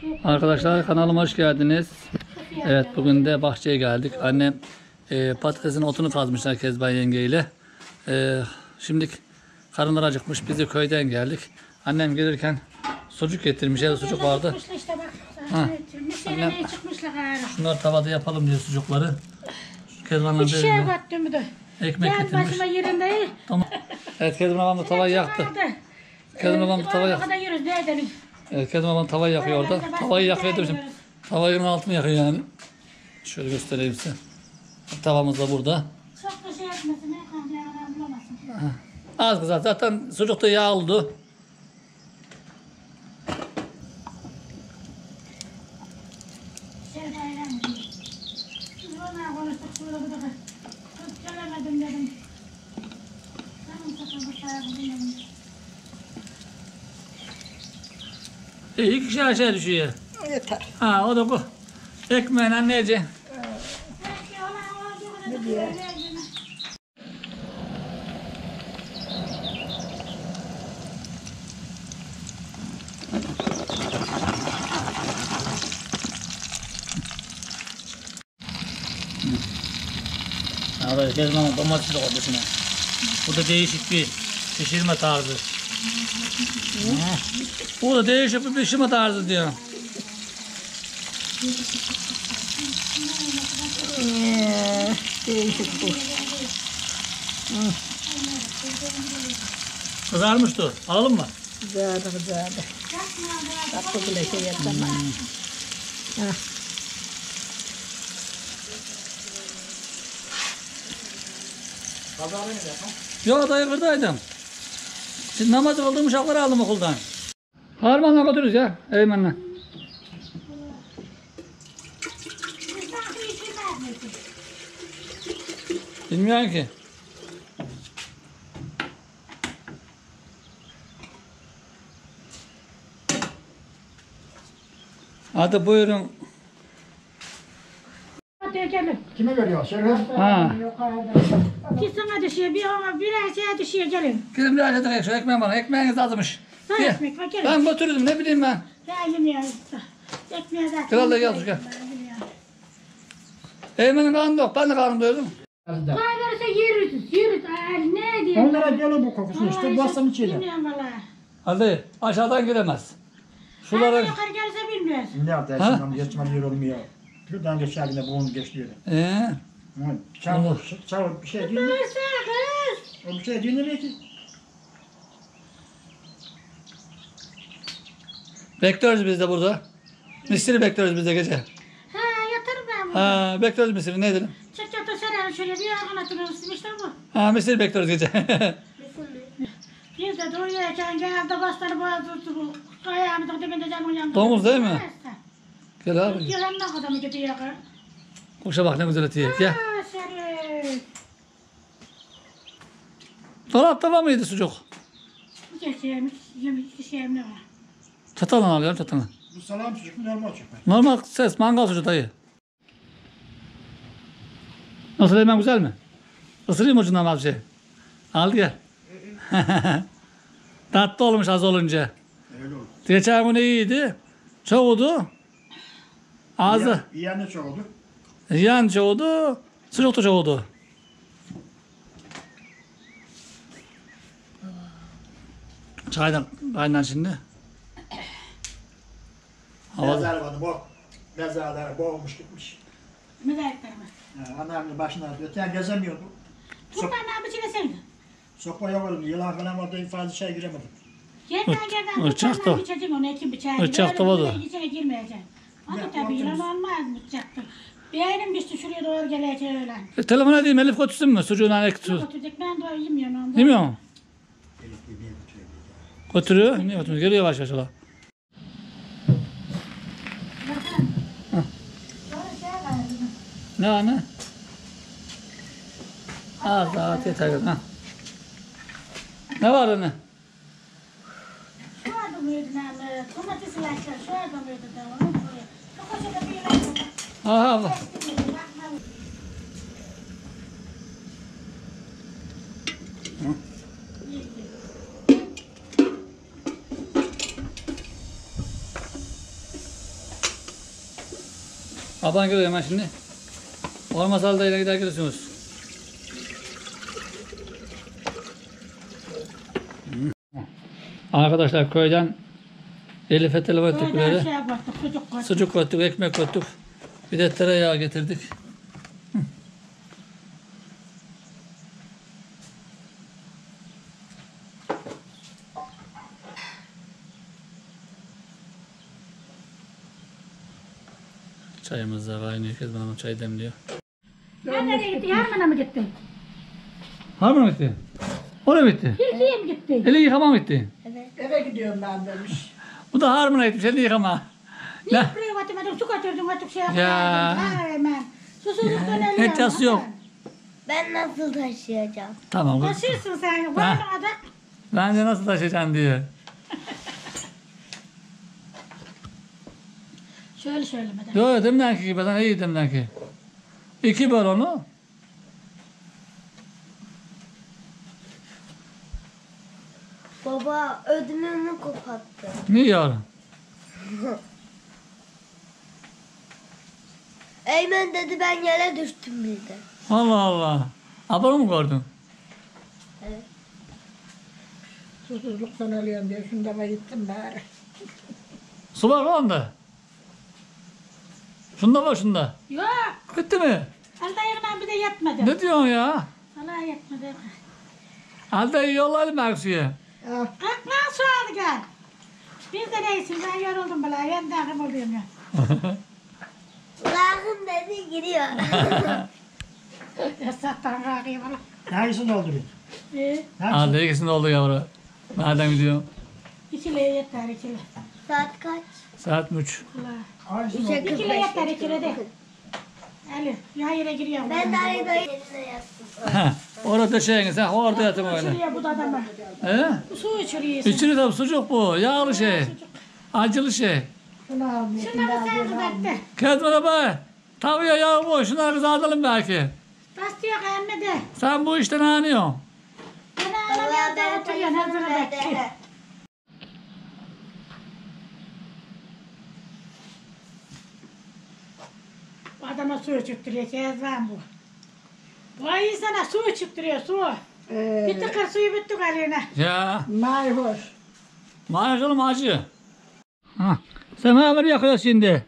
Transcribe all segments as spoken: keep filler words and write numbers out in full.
Arkadaşlar kanalıma hoş geldiniz. Evet, bugün de bahçeye geldik. Annem e, patatesin otunu kazmışlar Kezban yengeyle. E, şimdi karınlar acıkmış. Biz de köyden geldik. Annem gelirken sucuk getirmiş. Evde sucuk vardı. Ha. Annem, şunları tavada yapalım diye sucukları. Kezban'la Hiç şey battım da. ekmek ben getirmiş. başıma yerinde. Tamam. Evet, Kezban babam da tavayı yaktı. Kezban babam da tavayı yaktı. Evet, Kezban babam tavayı yakıyor orada. Tavayı yakıyor demişim. Tavayın altını yakıyor yani. Şöyle göstereyim size. Tavamız da burada. Çok da şey etmesin. Bulamazsın. Az kızar. Zaten sucuk da yağ oldu. Şey bayram diyor. Ona konuştuk. Şurada bir dakika. Çok gelemedim dedim. Tamam sakın bu sağa gidelim. E, iki kişi aşağı düşüyor. Yeter. Ha, o da bu. Ekmeğine ne yiyeceksin? Ne diye? Abi Kezban'ın domates de oldu içine. Bu da değişik bir pişirme tarzı. Ha. Bu da değişik bir pişirme tarzı diyor. Ee, değişik bu. Kızarmıştı. Alalım mı? Güzeldi güzeldi. Tatlı bile şey yapsam. Ha. Yok, dayı kırdaydım. Şimdi namaz kıldığım uşakları aldım okuldan. Harmanla götürürüz ya. Eymenle. Bilmiyorum ki. Hadi buyurun. Hadi gelin. Kime veriyor? Şeref. Ha. İki sana düşüyor, bir ona birer şeye düşüyor gelin. Gelin bir aşağıda şu ekmeğim bana. Ekmeğiniz azmış. Sen Gel. ekmek var gelin. Ben götürürdüm, ne bileyim ben. Ben yemiyorum. Ekmeğe zaten. Kral da gel, gel. Ben yemiyorum. Eymen'in karnı yok. Ben de karnım doyurdum. Kay verirse yürüsüz, yürüs. Ay ne diyeyim. Onlara geliyor bu kokusu işte. Basın içiyle. Bilmiyorum valla. Hadi aşağıdan giremez. Şulara... Şulara... yukarı gelirse bilmiyoruz. Ne yaptı? Ha? Şimdi geçmem yer olmuyor. Şuradan geçerdiğinde bunu geçiyor. Ee, Çavur, çavur bir şey değil mi? Kırsa kız. O bir şey değil mi ki? bekliyoruz biz de burada. Misiri bekliyoruz biz de gece. Ha yatarım ben burada. Ha, bekliyoruz misiri, ne edelim? Çık yatır şöyle şöyle bir yakın atırız. İşte bu. Ha, misiri bekliyoruz gece. Biz de doğuyken geldi bastırı boğazı bu. Ayağımızın dibinde canım uyandı. Domuz değil mi? Gel abi. Yalan ne kadar mı gidiyor? Kuşa bak ne güzel ötüyor. Gel. Ha Şerif. Dolapta var mıydı sucuk? Bir şeymiş, yemiş, bir şeyim ne var? Çatalını alıyorum, çatalını. Bu salam çocuk mu normal çocuk mu? Normal ses, mangal sucuğu dayı. Nasıl, hemen güzel mi? Isırayım ucundan az bir şey. Al gel. Tatlı olmuş az olunca. Öyle olur. Geçen gün iyiydi. Çoğudu. Ağzı. Yiyen de çok oldu. Yan çoğudu. Sucuk da çoğudu. Çaydan kaynar şimdi. Havada. Mezar vardı bu. Mezarlar boğulmuş gitmiş. Mezarlıklarımı. Yani anneannemin başına öten gezemiyordu. Bunlar ne yapacağını sevdi. Sopa yok yılan falan vardı fazla şey giremedim. Yerden yerden Irçak tutarlar da- içeceğim onu iki bıçağı. Irçak da vardı. İçine girmeyeceğim. Hadi Ya, tabii yılan yaptınız. olmaz bıçaktı. Beynim düştü şuraya doğru gelecek öyle. E, telefon edeyim, Elif götürsün mü? Sucuğuna ek su. Oturacak ben de yemiyorum onu. Yemiyor mu? Elektriği niye götürüyor? Götürüyor. Niye götürüyor? Geliyor yavaş yavaş ola. Ne anne? Az daha yeter. Ha. Ne var anne? Şu anda mıydı lan? Domatesi yaşlar şu anda mıydı da onu koyuyor. Çok hoşuna bir yemek. Aha bak. Aban geliyor hemen şimdi. Olmaz halde gider geliyorsunuz. Arkadaşlar köyden Elif'e telefon ettik Köyden böyle. şey yaptık, sucuk koyduk. Sucuk koyduk, ekmek koyduk. Bir de tereyağı getirdik. Hı. Çayımız da kaynıyor. Kezban Hanım çay demliyor. Ben nereye gittin? Harman'a mı gittin? Harman mı gitti? Oraya mı gitti? Tilki'ye mi gittin? Eli yıkama mı gitti? Eve gidiyorum ben demiş. Bu da Harman'a gitmiş, eli yıkama. Ne? Niye buraya götürmedin? Su götürdün, götür şey yaptın. Ya. Ha hemen. Susuzluktan ölüyorum. Hiç yası yok. Ben nasıl taşıyacağım? Tamam kız. Taşırsın sen. Var mı da? Bence nasıl taşıyacaksın diyor. Şöyle söylemeden. Yok yok demdenki gibi, ben iyi demdenki. İki böl onu. Baba ödümümü kopattı. Niye yavrum? Eymen dedi ben yere düştüm bir de. Allah Allah. Abone mu gördün? Evet. Susuzluktan ölüyorum diye şunda gittim bari. Su var mı onda? Şunda var şunda. Yok. Bitti mi? Elde ayağına bir de yetmedi. Ne diyorsun ya? Sana yetmedi. Halde yollayalım Aksu'ya. Ah, Kalk lan su al gel. Biz de neysin ben yoruldum bile. Ben de akım oluyorum ya. Lahım dedi giriyor. Esattan kalkayım valla. Hangisini dolduruyor? Ee, Halde ikisinde oldu yavru. Nereden gidiyor? ikili yeter ikili. Saat kaç? Saat üç. Allah. Hangisini Üçe dolduruyor? İkili yeter ikili de. Ali yayına giriyorum. Ben de aynı yerine yattım. Orada döşeyin sen orada yatın öyle. Şuraya bu da adamı. He? Su içiriyorsun. İçini tabi sucuk bu. Yağlı şey. Acılı şey. şunu almıyor. Şunları sen kızarttı. Kezban bak. Tavaya yağ koy. Şunları kızartalım belki. Bastıyor emme de. Sen bu işten anıyorsun. Ben ağlamaya da oturuyorsun hazır bekle. Bu adama su içirttiriyor Kezban bu. Bu ayı sana su içirttiriyor su. Ee, Bir tıkır suyu bittik eline. Ya. mayhoş. Maaşalım acı. Ha. Semaver yakıyor şimdi.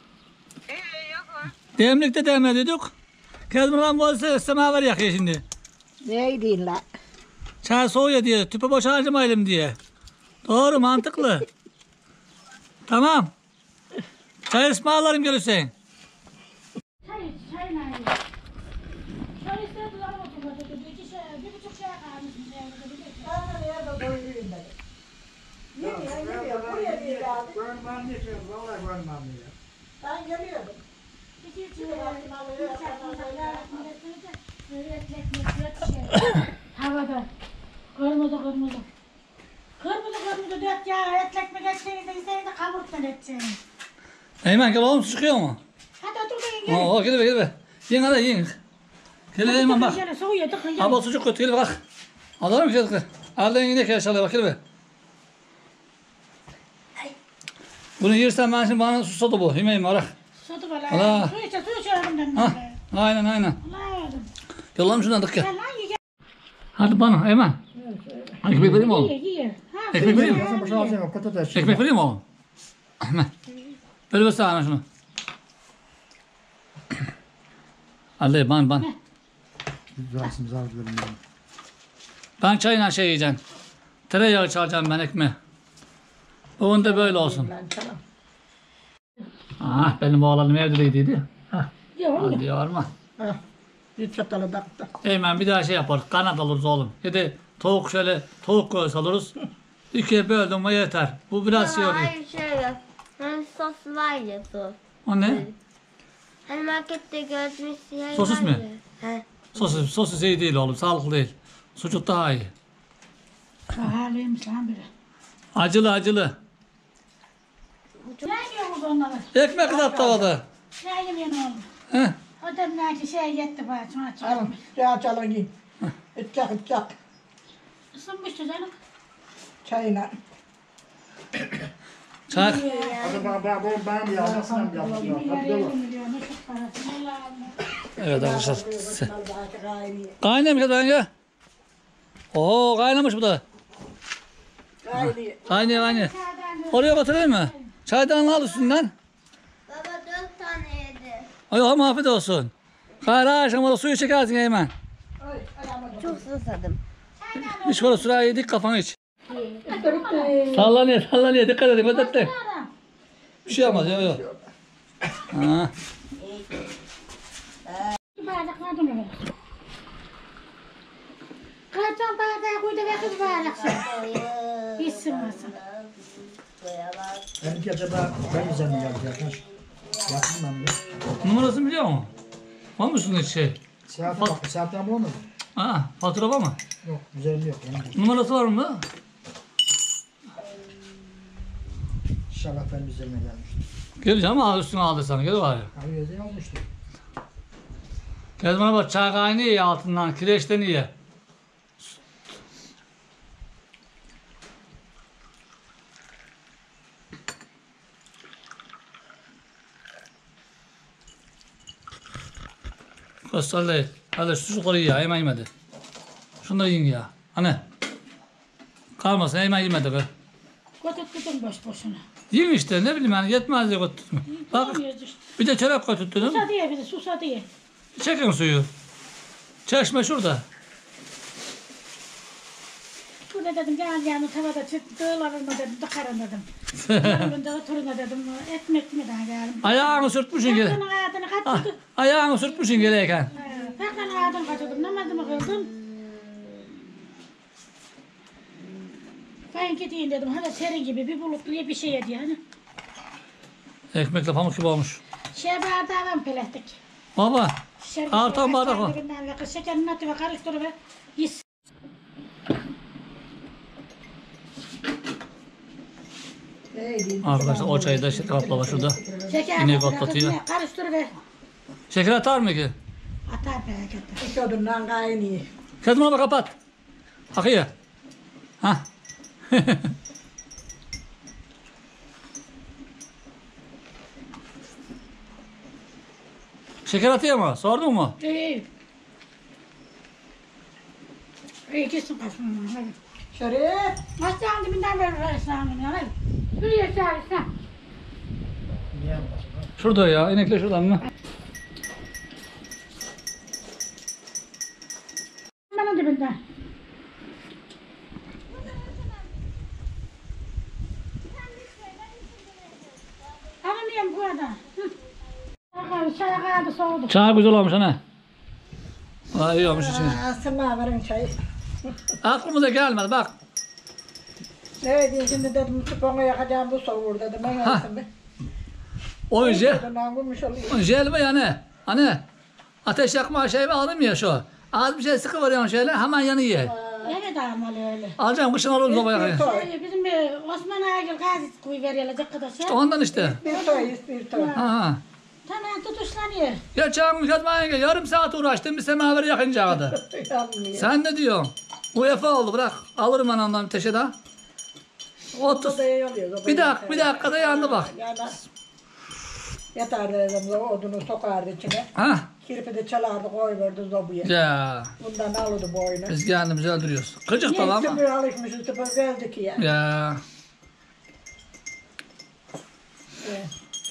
Demlikte demledik. Kezban bu semaver yakıyor şimdi. Neydi la? Çay soğuyor diye, tüpü boş harcamayalım diye. Doğru, mantıklı. Tamam. Çay ısmarlarım gelirsen. Çay iç, çay ne? Çay istedi lan oturmadı. İki şey, bir buçuk şey kalmışım. Ben de nerede doyuruyum dedim. Yemiyor, yemiyor. Buraya bir geldi. Görmem ne diyor? Vallahi görmem ne ya. Ben geliyordum. İki üç şey, bir çay, havada. Kırmızı kırmızı. Kırmızı kırmızı dört ya. Etlek mi geçseydi de isteydi kavurttan edeceğini. Eymen gel oğlum, su çıkıyor mu? Hadi otur da yiyin. Oo, gel be gel be. Yiyin hadi yiyin. Gel Eymen bak. Gel soğuyor tıkın gel. Abla sucuk kötü gel bak. Alır mı kızı? Aldın yine keşalıyor bak gel be. Bunu yersen ben şimdi bana susadı bu. Yemeğim var. Sodu bala. Allah. Su içe su içe önümden. Ha, aynen aynen. Allah yardım. Yollayalım şundan dık gel. Gel lan ye Hadi bana Eymen. Ekmek vereyim oğlum. ye ye. Ha, Ekmek vereyim mi? Nasıl boşaltacağım o patates? Ekmek vereyim mi oğlum? Hemen. Böyle ver sana şunu. Hadi ban ban. Güzelsin, güzel görünüyor. Ben çayla şey yiyeceğim. Tereyağı çalacağım ben ekmeğe. Bugün de böyle olsun. Lan tamam. Ah benim oğlanım evdeydi. Hah. ye oğlum. Hadi yorma. Ah, bir çatalı taktı. Eymen bir daha şey yaparız. Kanat alırız oğlum. Ya da tavuk şöyle tavuk göğüs alırız. İkiye böldüm mü yeter. Bu biraz şey oluyor. Hayır şöyle. Hani sos var ya sos. O ne? Hani markette gördüğümüz şey Sosis var mi? ya. He. Sosis, sosis iyi değil oğlum. Sağlıklı değil. Sucuk daha iyi. Pahalıymış lan biri. Acılı acılı. Ne yiyorsunuz onları? Ekmek kızart tavada. Ne yemiyorsun oğlum? Heh. O demler ki şey yetti bana sonra Alın, çıkartmış. çay çalın yiyin. İçecek içecek. Isınmıştı canım. Çayına. Çay. Hadi bak bak oğlum ben bir almasına mı yaptım ya? Hadi Milyar oğlum. elli milyon ne çok parası. Allah'ım. Evet arkadaşlar. Zaten kaynıyor. Kaynamış kız yenge. Oo kaynamış bu da. Kaynıyor. Kaynıyor kaynıyor. Oraya batırayım mı? Çaydanlığı al üstünden. Baba dört tane yedi. Ay Allah afiyet olsun. Kayra akşam orada suyu çekersin hemen. Çok susadım. İç böyle sıraya yedik kafanı iç. Sallanıyor sallanıyor dikkat edin ödettin. Bir şey yapmaz yok yok. Ha. Bir bardak var mı? Karton bardağı koydu ve kız bardak. İçsin masın. Benimki acaba ben üzerine geldi ya. Yaptım ben de. Numarasını biliyor musun? Var mı üstünde şey? Saat bak, saatten bu olmadı. Ha, fatura var mı? Yok, üzerinde yok. Benim Numarası var mı? İnşallah ben üzerine gelmiştim. Geleceğim ama üstüne aldı sana. Gel bari. Abi yazı almıştım. Gel bana bak çay kaynıyor ya altından. Kireçten iyi. Köstelle. Hadi şu çocukları ye ya. Hemen yemedi. Şunları yiyin ya. Anne. Kalmasın hemen yemedi. Be. Götürdüm boş boşuna. Yiyin işte ne bileyim yani yetmez diye götürdüm. Bak Yemiyoruz işte. bir de çörek götürdüm. Susa diye bizi susa diye. Çekin suyu. Çeşme şurada. Burada dedim gel yani tavada dağılarım mı dedim tıkarım dedim. Yanımda oturun dedim ekmek mi daha geldim. Ayağını sürtmüşsün gele. Bakın hayatını Ah, kaçırdım. ayağını sürtmüşsün geleyken. Bakın hayatını kaçırdım namazımı kıldım. Ben gideyim dedim hadi serin gibi bir bulutluya bir şey yedi hani. Ekmekle pamuk gibi olmuş. Şey bardağından pelettik. Baba. Şerbet Artan bardak o. Şekerini atı ve karıştırı ve yis. Arkadaşlar o çayı da işte kaplama şurada. Şeker İnek otlatıyor. karıştırı ve Şeker atar mı ki? atar be. İç odundan kaynıyor. Kızım onu kapat. Akıyor. Hah. Şeker atıyor mu? Sordun mu? İyi. İyi gitsin kaçmıyor. Hadi. Şerif. Masanın dibinden ver ressamını ya. Hadi. Yürü yaşa sen. Niye yapmasın? Şurada ya. İnekle şuradan mı? Hemen dibinden. Aramıyorum bu arada. Hı. Çay kaldı soğudu. Çay güzel olmuş ana. Vay iyi olmuş için. Asma verin çayı. Aklımıza gelmedi bak. Ne diyeyim şimdi dedim tüponu yakacağım bu soğur dedim. Ben Ha. yapsın be. O jel. Odundan vurmuş oluyor. O jel mi yani? Hani ateş yakma şey mi aldım ya şu. Az bir şey sıkı veriyorsun şöyle hemen yanıyor. Evet almalı öyle. Alacağım kışın alırım sobaya. Şey, bizim bir Osman Agil gazi kuyu veriyorlar arkadaşlar. Ondan işte. Bir toy, bir toy. Ha ha. Tamam tutuşlanıyor. Geçen gün Kazmayenge yarım saat uğraştım bir semaver yakınca kadar. Yanmıyor. Sen ne diyorsun? U E F A oldu bırak. Alırım ben ondan bir teşe daha. otuz. Odaya yoluyor. Bir dakika bir dakikada yandı bak. Yani yatardı dedim o odunu sokardı içine. Ha? Kirpi de çalardı koyverdi zobuya. Ya. Bundan alırdı boynu. Biz kendimizi öldürüyoruz. Gıcık da ama. Tüpü alışmışız tüpü verdik ya. Ya. Evet.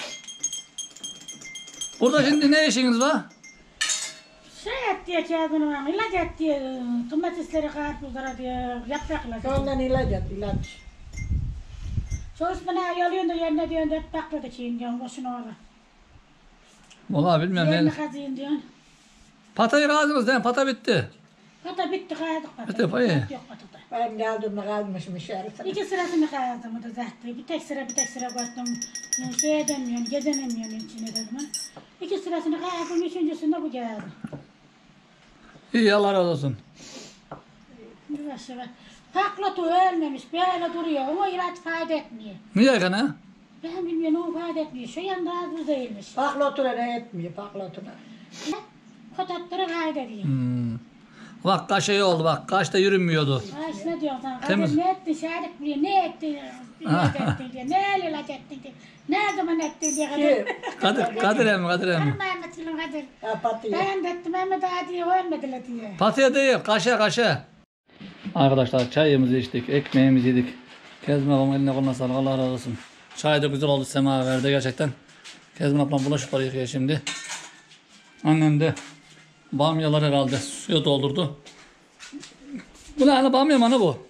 Burada şimdi ne işiniz var? Şey et diye kağıdını var, ilaç et diye, domatesleri, karpuzlara diye, yaprakla. Ondan ilaç at ilaç. Şu Osman Agil alıyorsun da yerine diyorsun, et bakla da çiğin diyorsun, boşuna orada. Vallahi bilmiyorum Yerini ne. kazıyın diyorsun. Patayı kazımız değil mi? Pata bitti. Pata bitti, kaydık pata. Bitti, payı. Yok patada. Benim geldiğimde kalmışım içerisine. İki sırasını kaydım o da zaten. Bir tek sıra bir tek sıra koydum. Yani şey edemiyorum, gezenemiyorum içine dedim ha. İki sırasını kaydım, üçüncüsünde bu geldi. İyi Allah razı olsun. Yavaş yavaş. Paklatu ölmemiş, böyle duruyor. O ilaç fayda etmiyor. Niye gene? Ben bilmiyorum, o fayda etmiyor. Şu yanda az değilmiş. Paklotuna ne etmiyor paklotuna. Kotatlara fayda ediyor. Hmm. Bak kaş iyi oldu bak. Kaş da yürünmüyordu. Ay ne diyorsun sen? Temiz. Kadir ne etti? Şahit buraya ne etti? İlaç ettin diye. Ne ilaç ettin diye. Ne zaman ettin diye Kadir. Kadir, Kadir emmi, Kadir emmi. Ben Mehmet'im Kadir. Ha patıyor. Ben de ettim Mehmet daha diye ölmediler diye. Patıya değil, kaşa kaşa. Arkadaşlar çayımızı içtik, ekmeğimizi yedik. Kezmin ablam eline koluna sağlık, Allah razı olsun. Çay da güzel oldu semaverde gerçekten. Kezmin ablam bulaşıkları yıkıyor şimdi. Annem de bamyaları herhalde suya doldurdu. Bu ne ana bamya mı ana bu?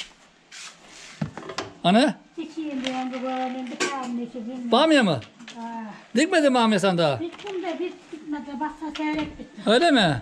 Ana? Dikiyim diyorum bu böyle bir tane dikiyim. Bamya mı? Ah. Dikmedin mi bamya sen daha? Bittim de bit bitmedi. Baksa seyrek bitti. Öyle mi?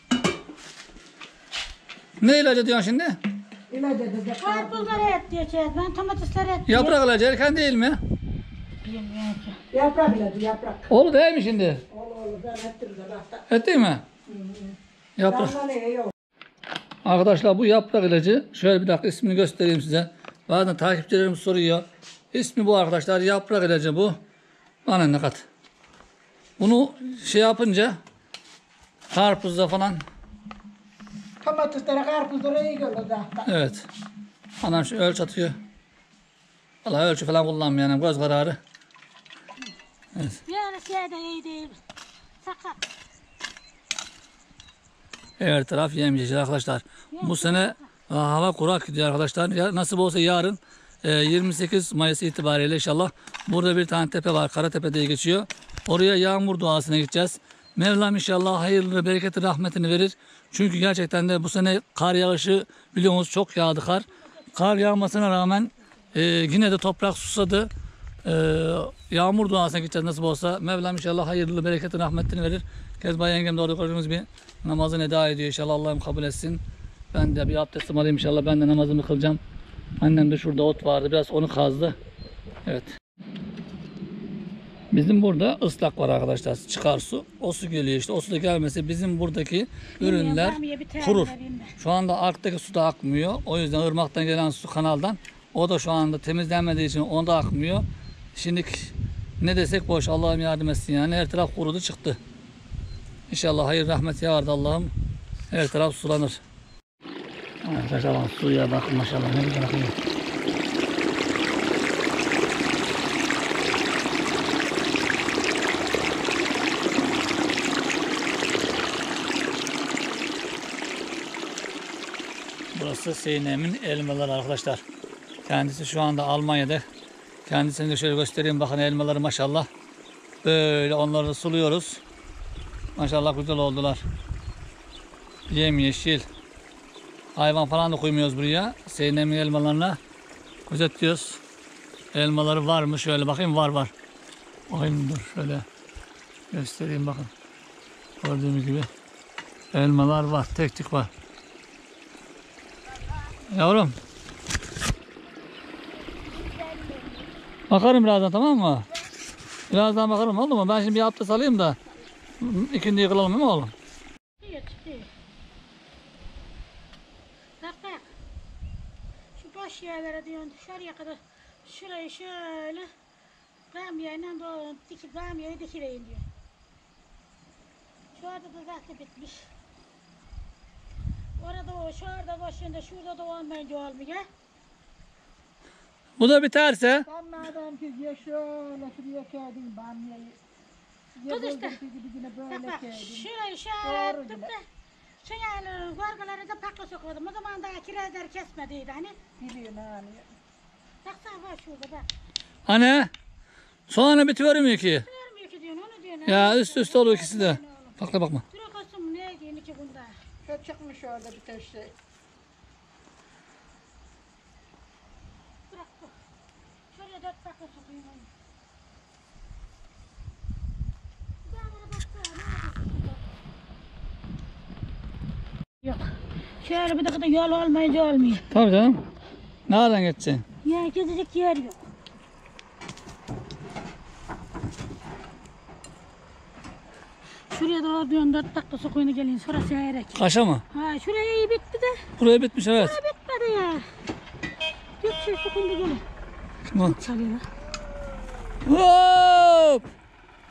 Ne ilacı diyorsun şimdi? İlaç dedi. Karpuzları et diyeceğiz. Ben domatesleri et diye. Yaprak ilacı erken değil mi? Bilmiyorum ki. Yaprak ilacı yaprak. Oğlu değil mi şimdi? Oğlu oğlu ben ettim de bak. Etti mi? Yaprak. Damla ne yok. Arkadaşlar bu yaprak ilacı. Şöyle bir dakika ismini göstereyim size. Bazen takipçilerim soruyor. İsmi bu arkadaşlar. Yaprak ilacı bu. Bana ne kat. Bunu şey yapınca karpuzda falan. Domatesleri karpuzları iyi görür zaten. Evet. Anam şu ölçü atıyor. Vallahi ölçü falan kullanmıyor yani göz kararı. Evet. Yani şey de iyi değil. Sakat. Her taraf yemyeşil arkadaşlar. Bu sene e, hava kurak gidiyor arkadaşlar. Ya, nasip olsa yarın e, yirmi sekiz Mayıs itibariyle inşallah burada bir tane tepe var. Karatepe diye geçiyor. Oraya yağmur duasına gideceğiz. Mevlam inşallah hayırlı, bereketi, rahmetini verir. Çünkü gerçekten de bu sene kar yağışı biliyorsunuz çok yağdı kar. Kar yağmasına rağmen e, yine de toprak susadı. E, yağmur duasına gideceğiz nasip olsa. Mevlam inşallah hayırlı, bereketi, rahmetini verir. Kezban yengem de orada gördüğünüz bir namazını eda ediyor. İnşallah Allah'ım kabul etsin. Ben de bir abdestim alayım inşallah. Ben de namazımı kılacağım. Annem de şurada ot vardı. Biraz onu kazdı. Evet. Bizim burada ıslak var arkadaşlar. Çıkar su. O su geliyor işte. O su da gelmesi bizim buradaki ürünler kurur. Şu anda arktaki su da akmıyor. O yüzden ırmaktan gelen su kanaldan. O da şu anda temizlenmediği için o da akmıyor. Şimdi ne desek boş. Allah'ım yardım etsin yani. Her taraf kurudu çıktı. İnşallah hayır rahmet yağardı Allah'ım. Her taraf sulanır. Arkadaşlar suya bakın maşallah ne güzel akıyor. Burası Seynem'in elmaları arkadaşlar. Kendisi şu anda Almanya'da. Kendisini de şöyle göstereyim bakın elmaları maşallah. Böyle onları suluyoruz. Maşallah güzel oldular. Yemyeşil. Hayvan falan da koymuyoruz buraya. Seynem'in elmalarına gözetliyoruz. Elmaları var mı? Şöyle bakayım var var. Bakayım dur şöyle göstereyim bakın. Gördüğünüz gibi elmalar var. Tek tek var. Yavrum. Bakarım birazdan tamam mı? Birazdan bakarım oldu mu? Ben şimdi bir abdest alayım da ikindi yıkılalım değil mi oğlum? İyi çıktı. Bak bak. Şu boş yerlere diyorsun dışarıya kadar şurayı şöyle bamyayla doğru dikip bamyayı dikileyim diyor. Şu arada da zaten bitmiş. Orada o, şu arada boş yerinde, şurada da olmayınca olmuyor. Bu da biterse Ben madem ki ya şöyle şuraya kağıdın bamyayı. Kız işte. Yine Bak böyle bak kağıdın. şurayı şöyle Doğru ettim gibi. de şu yani gorgaları da pakla sokuyordum. O zaman daha kirazları kesmediydi hani. Biliyorum hani. Baksana bak şurada bak. anne soğanı bitivermiyor ki. Görmüyor ki diyorsun onu diyorsun. Ya üst üste oluyor ikisi de. Bakla bakma. Dur kızım ne diyorsun iki bunda. Şu çıkmış orada bir tane şey. Bırak bu. Şuraya dört pakla sokayım onu. Bir daha bana baksana ne yapıyorsun? Yok. Şöyle bir dakika yol olmayınca olmuyor. Tabii canım. Nereden geçeceksin? Ya gezecek yer yok. Şuraya doğru diyorsun dört dakika sokuyunu gelin. Sonra seyrek. Kaşa mı? Ha şuraya iyi bitti de. Buraya bitmiş evet. Ha bitmedi ya. Yok şey sokuyunu gelin. Bu. Çalıyorlar. Hop!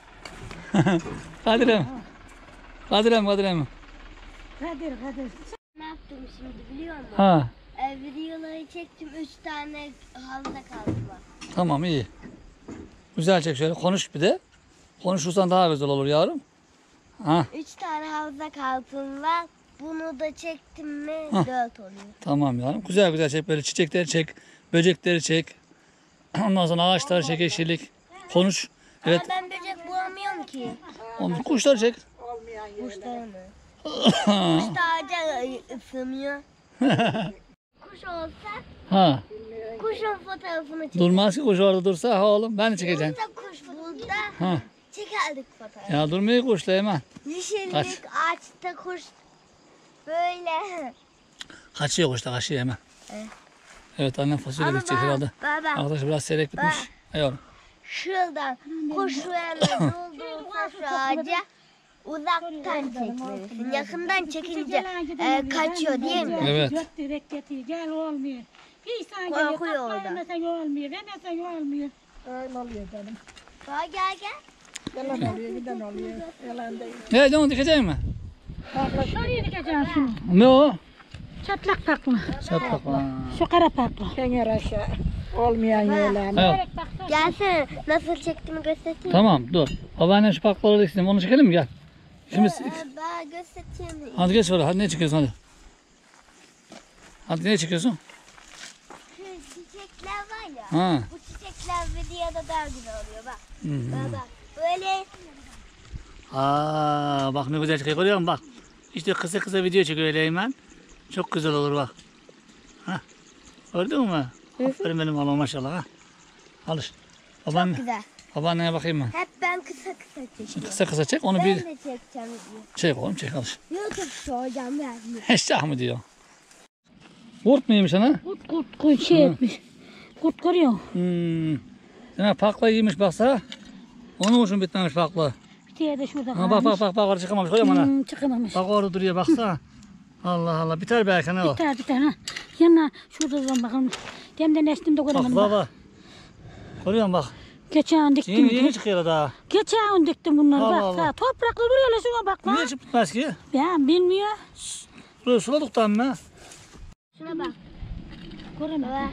Kadirem. Kadirem Kadirem. Kadir Kadir. yaptım şimdi biliyor musun? Ha, E, videoları çektim. Üç tane havuzda kaldım. tamam iyi. Güzel çek şöyle, konuş bir de. Konuşursan daha güzel olur yavrum. Ha, Üç tane havuzda kaldım var. Bunu da çektim mi Hah. dört oluyor. tamam yavrum. Güzel güzel çek, böyle çiçekleri çek, böcekleri çek. Ondan sonra ağaçları çek, yeşillik. Konuş. Evet, Ama ben böcek bulamıyorum ki. onu kuşları çek. Kuşlar mı? Kuş da ağaca ısınıyor. Kuş olsa Ha, kuşun fotoğrafını çek. durmaz ki kuş orada dursa, ha oğlum ben de çekeceğim. Burada kuş burada Ha, çekerdik fotoğrafı. ya durmuyor kuşla hemen. Yeşillik Kaç. ağaçta kuş böyle. Kaçıyor kuş da, kaçıyor hemen. Evet. Evet, annem fasulye Ama dikecek bak, herhalde. baba Arkadaşlar biraz seyrek bitmiş. Yavrum. şuradan kuş yanına doldursa şu ağaca uzaktan çekmelisin. Yakından çekince e, kaçıyor değil mi? Evet. Yok direkt getiriyor. Gel olmuyor. Bir insan Korkuyor geliyor. orada. Tatlı yemesen olmuyor. Vermesen olmuyor. Öyle oluyor canım. Bak gel gel. Yalan oluyor, giden oluyor. Yalan değil. Ne canım, dikecek mi? Şuraya dikeceğim şimdi. Ne o? Çatlak paklı. Çatlak. Ha. Şu kara paklı. Kenger aşağı. Olmayan yerler. Evet. Gelsene nasıl çektiğimi göstereyim. Tamam dur. Babaannem şu paklaları diksin. Onu çekelim mi? Gel. Şimdi Ee, ben göstereyim. hadi geç oraya. Hadi ne çekiyorsun hadi. Hadi ne çekiyorsun? Şu çiçekler var ya. Ha. Bu çiçekler videoda daha güzel oluyor bak. Hı hı. Baba böyle Aa, bak ne güzel çıkıyor, görüyor musun bak. İşte kısa kısa video çekiyor öyle hemen. Çok güzel olur bak. Ha. Gördün mü? Aferin benim oğlum maşallah ha. Alış. Babaanne, güzel. babaanneye bakayım ben. Hep ben kısa kısa çekiyorum. Kısa kısa çek onu Ben bir de çekeceğim video. çek oğlum, çek alış. YouTube soracağım ben. Eşyah mı diyor. Kurt muymuş ana? Kurt kurt kurt şey etmiş. Kurt görüyor musun? Hmm. Sana pakla yemiş baksa. Onun için bitmemiş pakla. Bir tane de şurada Ha, bak bak bak bak orada çıkamamış, koyuyor mu ana? Hmm, çıkamamış. Bak orada duruyor baksa. Allah Allah, biter belki ne o? Biter biter ha. Yanına şurada zaman bakalım. Demden estim de Bak göremedim. bak Bak. bak. Görüyor musun bak? Geçen diktim. Yeni yeni çıkıyor daha. Geçen diktim bunları Allah bak. Allah. Sağ. Toprakla duruyorlar şuna bak Niye lan. çık bitmez ki? Ben bilmiyor. Buraya suladık da mı? Şuna bak. Göremedim. Baba.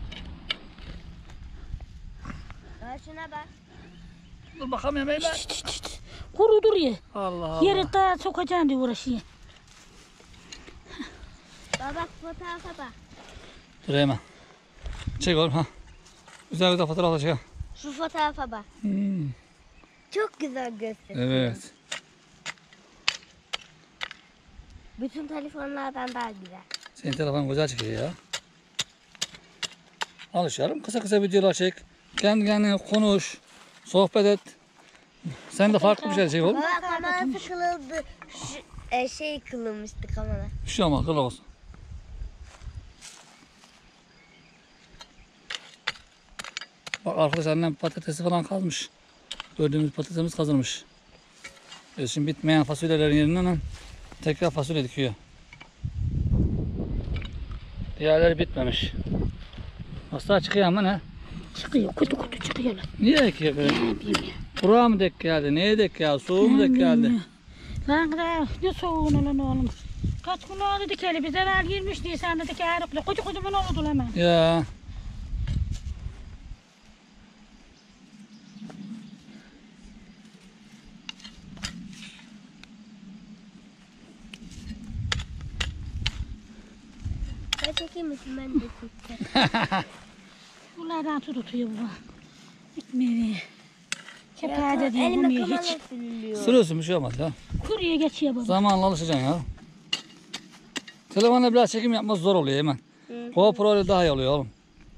Baba şuna bak. Dur bakalım ya beyler. Şşt, şşt, şşt. Kuru duruyor. Allah Allah. Yeri daha sokacağım diye uğraşıyor. Baba fotoğrafa bak. Dur hemen. Çek oğlum ha. Güzel güzel fotoğrafla çek. Şu fotoğrafa bak. Hmm. Çok güzel gösteriyor. Evet. Bütün telefonlardan daha güzel. Senin telefon güzel çekiyor ya. Alış yavrum. Kısa kısa videolar çek. Kendi kendine konuş. Sohbet et. Sen de farklı bir şey çek oğlum. Baba kamerası kırıldı. Şu, e, şey kırılmıştı kamera. Bir şey olmaz. Kıl olsun. Bak arkadaş, annem patatesi falan kazmış. Gördüğümüz patatesimiz kazılmış. Evet, şimdi bitmeyen fasulyelerin yerine tekrar fasulye dikiyor. Diğerleri bitmemiş. Hasta çıkıyor ama ne? Çıkıyor. Kutu kutu çıkıyorlar. Niye ki böyle? Kura mı dek geldi? Neye dek geldi? Soğuğu mu dek geldi? Lan kadar ne soğuğun lan oğlum. Kaç gün oldu dikeli biz evvel girmiş Nisan'da dikerikle. Koca kocaman oldu hemen. Ya. Ben çekeyim misin ben de çekeceğim. Bunlardan su tutuyor bu. Gitmeye. Kepaze diye Elime vurmuyor kamera hiç. sürülüyor. Sürüyorsun, bir şey olmaz ya. Kuruya geçiyor baba. Zamanla alışacaksın ya. Telefonla biraz çekim yapması zor oluyor hemen. GoPro ile daha iyi oluyor oğlum.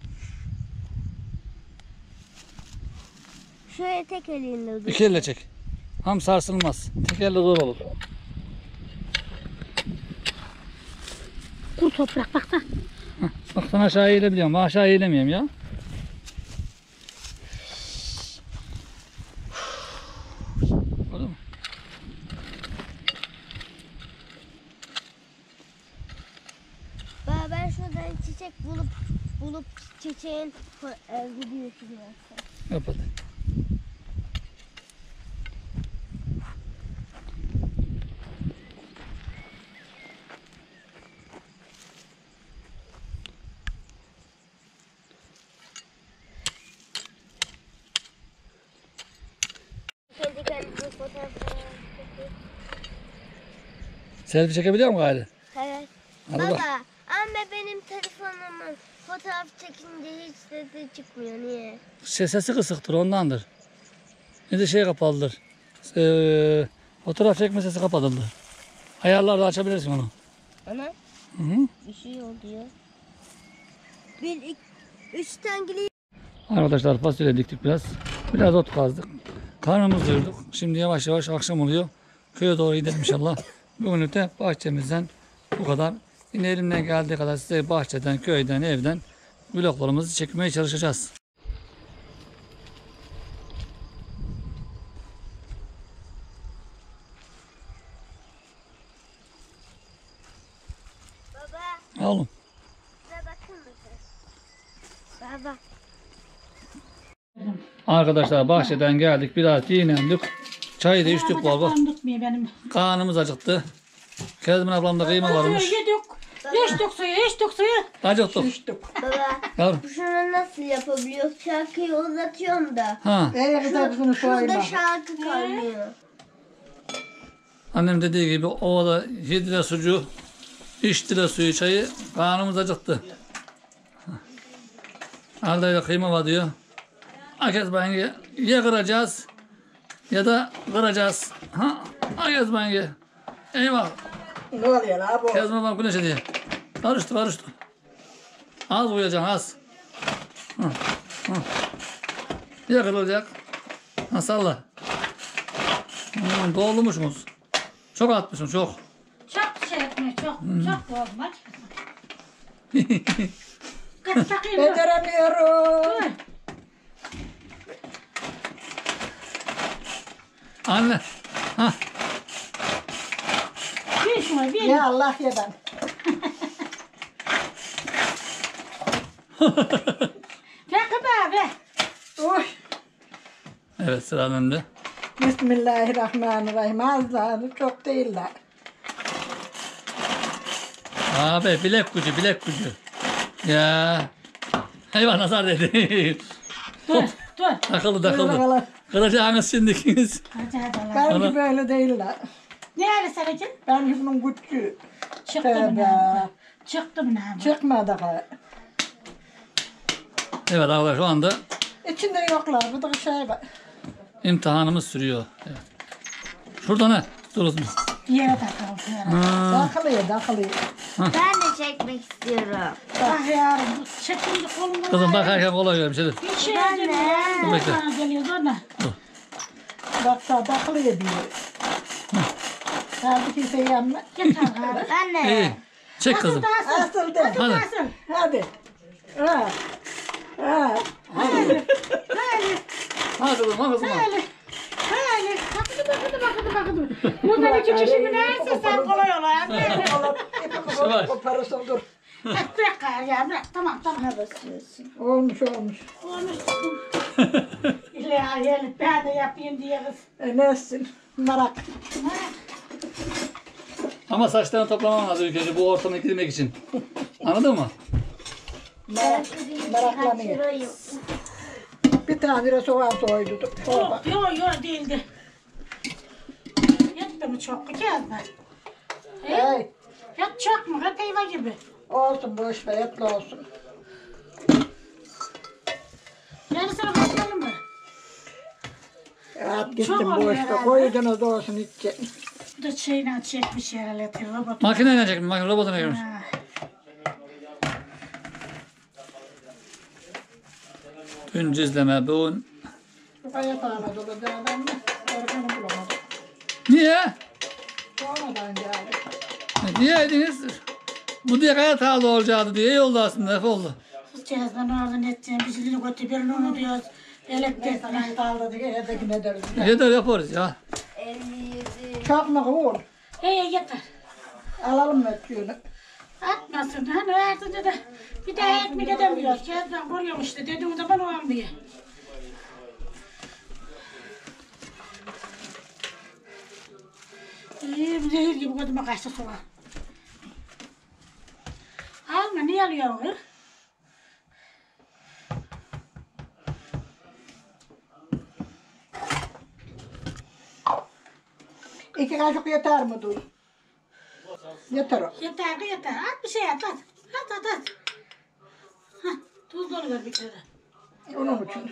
Şöyle tek elinle dur. İki elle çek. Ham sarsılmaz. Tek elle zor olur. Kur toprak baksana. Bak sen aşağı eğilebiliyorum. Ben aşağı eğilemiyorum ya. Gördün mü? Baba ben şuradan çiçek bulup bulup çiçeğin e, videosunu yapsam. Yap hadi. Dedik hani bu fotoğrafları. Selfie çekebiliyor musun gari? Evet. Hadi Baba bak. ama benim telefonumun fotoğraf çekince hiç sesi çıkmıyor. Niye? Şey, sesi kısıktır ondandır. Ne de şey kapalıdır. Ee, fotoğraf çekme sesi kapatıldı. Ayarlarda açabilirsin onu. Ana Hı hı. bir şey oluyor. Bir, iki, üç tane Arkadaşlar fasulye diktik biraz. Biraz ot kazdık. Karnımızı doyurduk. Şimdi yavaş yavaş akşam oluyor. Köye doğru gidelim inşallah. Bugünlük de bahçemizden bu kadar. Yine elimden geldiği kadar size bahçeden, köyden, evden vloglarımızı çekmeye çalışacağız. Baba Oğlum. size bakın mısın? Baba. Arkadaşlar bahçeden geldik. Biraz dinlendik. Çayı da içtik bol bol. Bacaklarım tutmuyor benim. Karnımız acıktı. Kezmin ablamda kıyma varmış. Yedik. İçtik suyu, içtik suyu. Acıktık. Baba Yavrum. şunu nasıl yapabiliyor? Şarkıyı uzatıyorum da. Ha. Nereye kadar bunu Şurada koyma. şarkı kalmıyor. Annem dediği gibi ovada yedi lira sucuğu, üç lira suyu çayı, karnımız acıktı. Aldayla kıyma var diyor. Akez bange ya kıracağız ya da kıracağız. Ha? Akez bange. Eyvah. Ne oluyor la bu? Kezme bak güneşe diye. Karıştı karıştı. Az koyacaksın az. Hı. Hı. Ya kırılacak. Ha salla. Hmm, doldurmuşsunuz. Çok atmışsın çok. Çok şey etmiyor, çok. Çok bozmak. Kaç takayım. Beceremiyorum. Anne. Ha. Bir şuna bir. Ya Allah ya ben. Rakı be. Uy. Evet sıra önümde. Bismillahirrahmanirrahim. Azları çok değiller. Abi bilek gücü bilek gücü. Ya. Hayvan nazar dedi. Dur, dur. Takıldı takıldı. Kıracağınız şimdi ikiniz. Hadi hadi Allah. Benimki Ana. böyle değiller. Ne öyle senin? Benimki bunun küçüğü. Çıktım Tövbe. ne? Çıktım ne? Çıkmadı. Evet arkadaşlar şu anda İçinde yoklar. Bu da şey var. imtihanımız sürüyor. Evet. Şurada ne? Durursun. Yere takalım. Yere. Ha. Takılıyor, takılıyor. Ben de çekmek istiyorum. Ah yavrum, bu çekildi kolumda. Kızım bakarken kolay görmüş. Hadi. Bir şey Ben de. geliyor. Dur bekle. Bana geliyor ona. Bak sağ takılıyor diyor. Kaldı kimse yanma. Yeter gari. Ben İyi. de. Çek kızım. Nasıl? Asıl de. Hadi. Nasıl? Hadi. Ha. Ha. Böyle. Hadi kızım. Hadi kızım. Böyle. Böyle. Bakıdı bakıdı bakıdı bakıdı. Bundan iki kişi mi neyse sen kolay ol. Yavaş. Koparırsın dur. Bırak gari ya bırak. Tamam tamam. Basıyorsun. Olmuş olmuş. Olmuş. İlle ya gelip ben de yapayım diye kız. E, nesin? Merak. Ama saçlarını toplaman lazım ilk önce bu ortama girmek için. Anladın mı? Merak. Meraklanıyor. Kaçırayım. Bir tane de soğan soydu. Çorba. Yok yok yok değildi. Yattı mı çok mu geldi? Hey. Yat çok mu? Hep eyvah gibi. Olsun boş ver etli olsun. Yani sana bakalım mı? At Çok gittim oluyor boşta. herhalde. Koydunuz da olsun içecek. Bu da şeyle çekmiş herhalde. Robot. Makineyle çekmiş. Makine robotuna girmiş. Ha. Dün cizleme bugün. Bu kaya tane dolu derden mi? Organı bulamadım. Niye? Sonradan geldi. Niye ediniz? Bu diye kaya tağlı olacaktı diye iyi oldu aslında. Hep oldu. Cihazdan oradan edeceğim. Bizi götü birini onu diyoruz. Elektrik falan. Ben kaldı diye evdeki ne deriz. Yeter yaparız ya. elli yedi. Çok mu kıvır? Hey yeter. Alalım mı ötüğünü? Atmasın. Hani artınca da bir daha ekmek edemiyoruz. Cihazdan koruyorum işte. Dediğim zaman o olmuyor. İyi bir zehir gibi koduma kaçtı soğan. Alma niye alıyorsun? İki kaşık yeter mi tuz? Yeter o. Yeter ki yeter. At bir şey at at. At at at. Hah, tuz dolu ver bir kere. Onun için.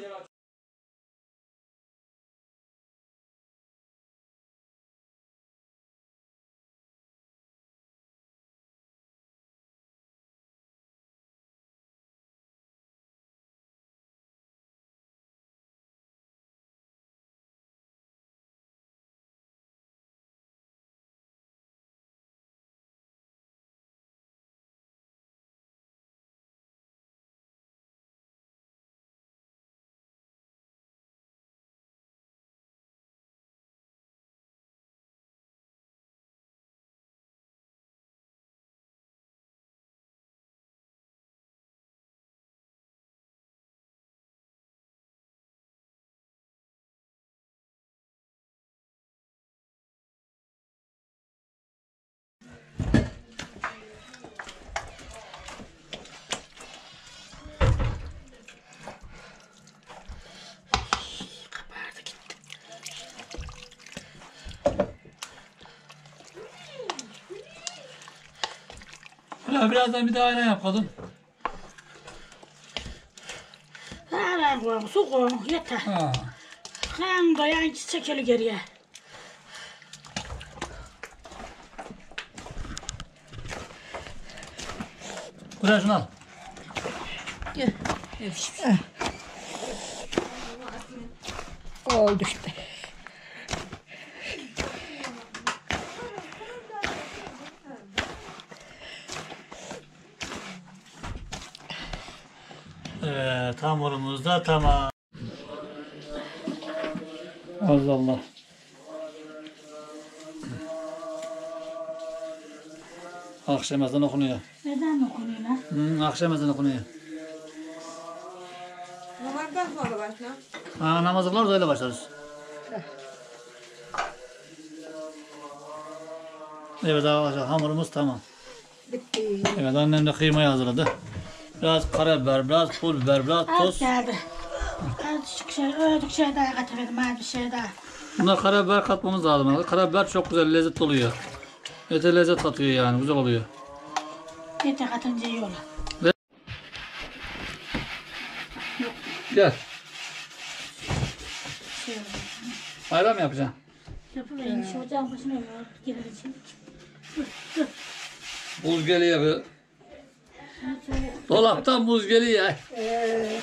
Ulan birazdan bir daha ayran yapalım. Hemen koyun, su koyun, yeter. Ha. Kan dayan çekeli geriye. Buraya şunu al. Oldu işte. Evet, hamurumuz da tamam. Allah Allah. Akşam ezanı okunuyor. Neden okunuyor lan? Hı, akşam ezanı okunuyor. Namazdan sonra başla. Ha, namaz kılarız öyle başlarız. Evet arkadaşlar, hamurumuz tamam. Bitti. Evet, annem de kıymayı hazırladı. Biraz karabiber, biraz pul biber, biraz Az toz. geldi. Azıcık şey, öldük şey daha katamadım, az bir şey daha. Buna karabiber katmamız lazım. Karabiber çok güzel lezzet oluyor. Ete lezzet katıyor yani, güzel oluyor. Yeter katınca iyi olur. Gel. Şey olur. Ayran mı yapacaksın? Yapıverin, şu ocağın başına yor, gelir için. Buz geliyor. Dolaptan buz geliyor. Ee,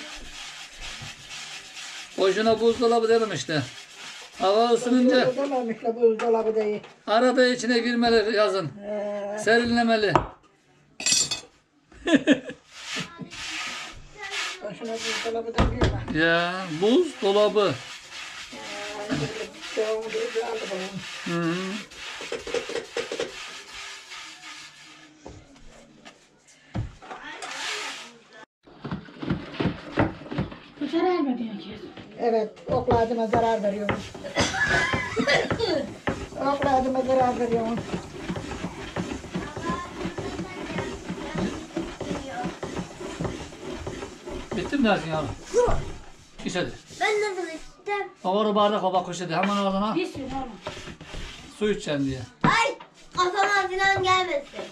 Boşuna buzdolabı dedim işte. Hava ısınınca dememişler buzdolabı değil. arada içine girmeli yazın. Ee, Serinlemeli. Başına buzdolabı da girme. Ya buz dolabı. Çoğunu da aldı bunu. Hı -hı. Bu zarar mı diyor ki? Evet, okladığıma zarar veriyormuş. Okladığıma zarar veriyormuş. Bitti mi dersin yavrum? İç hadi. Ben nasıl içtim? Havalı bardak baba koşadı. Hemen ağzına Bir sürü oğlum. su içeceksin diye. Ay kafama falan gelmesin.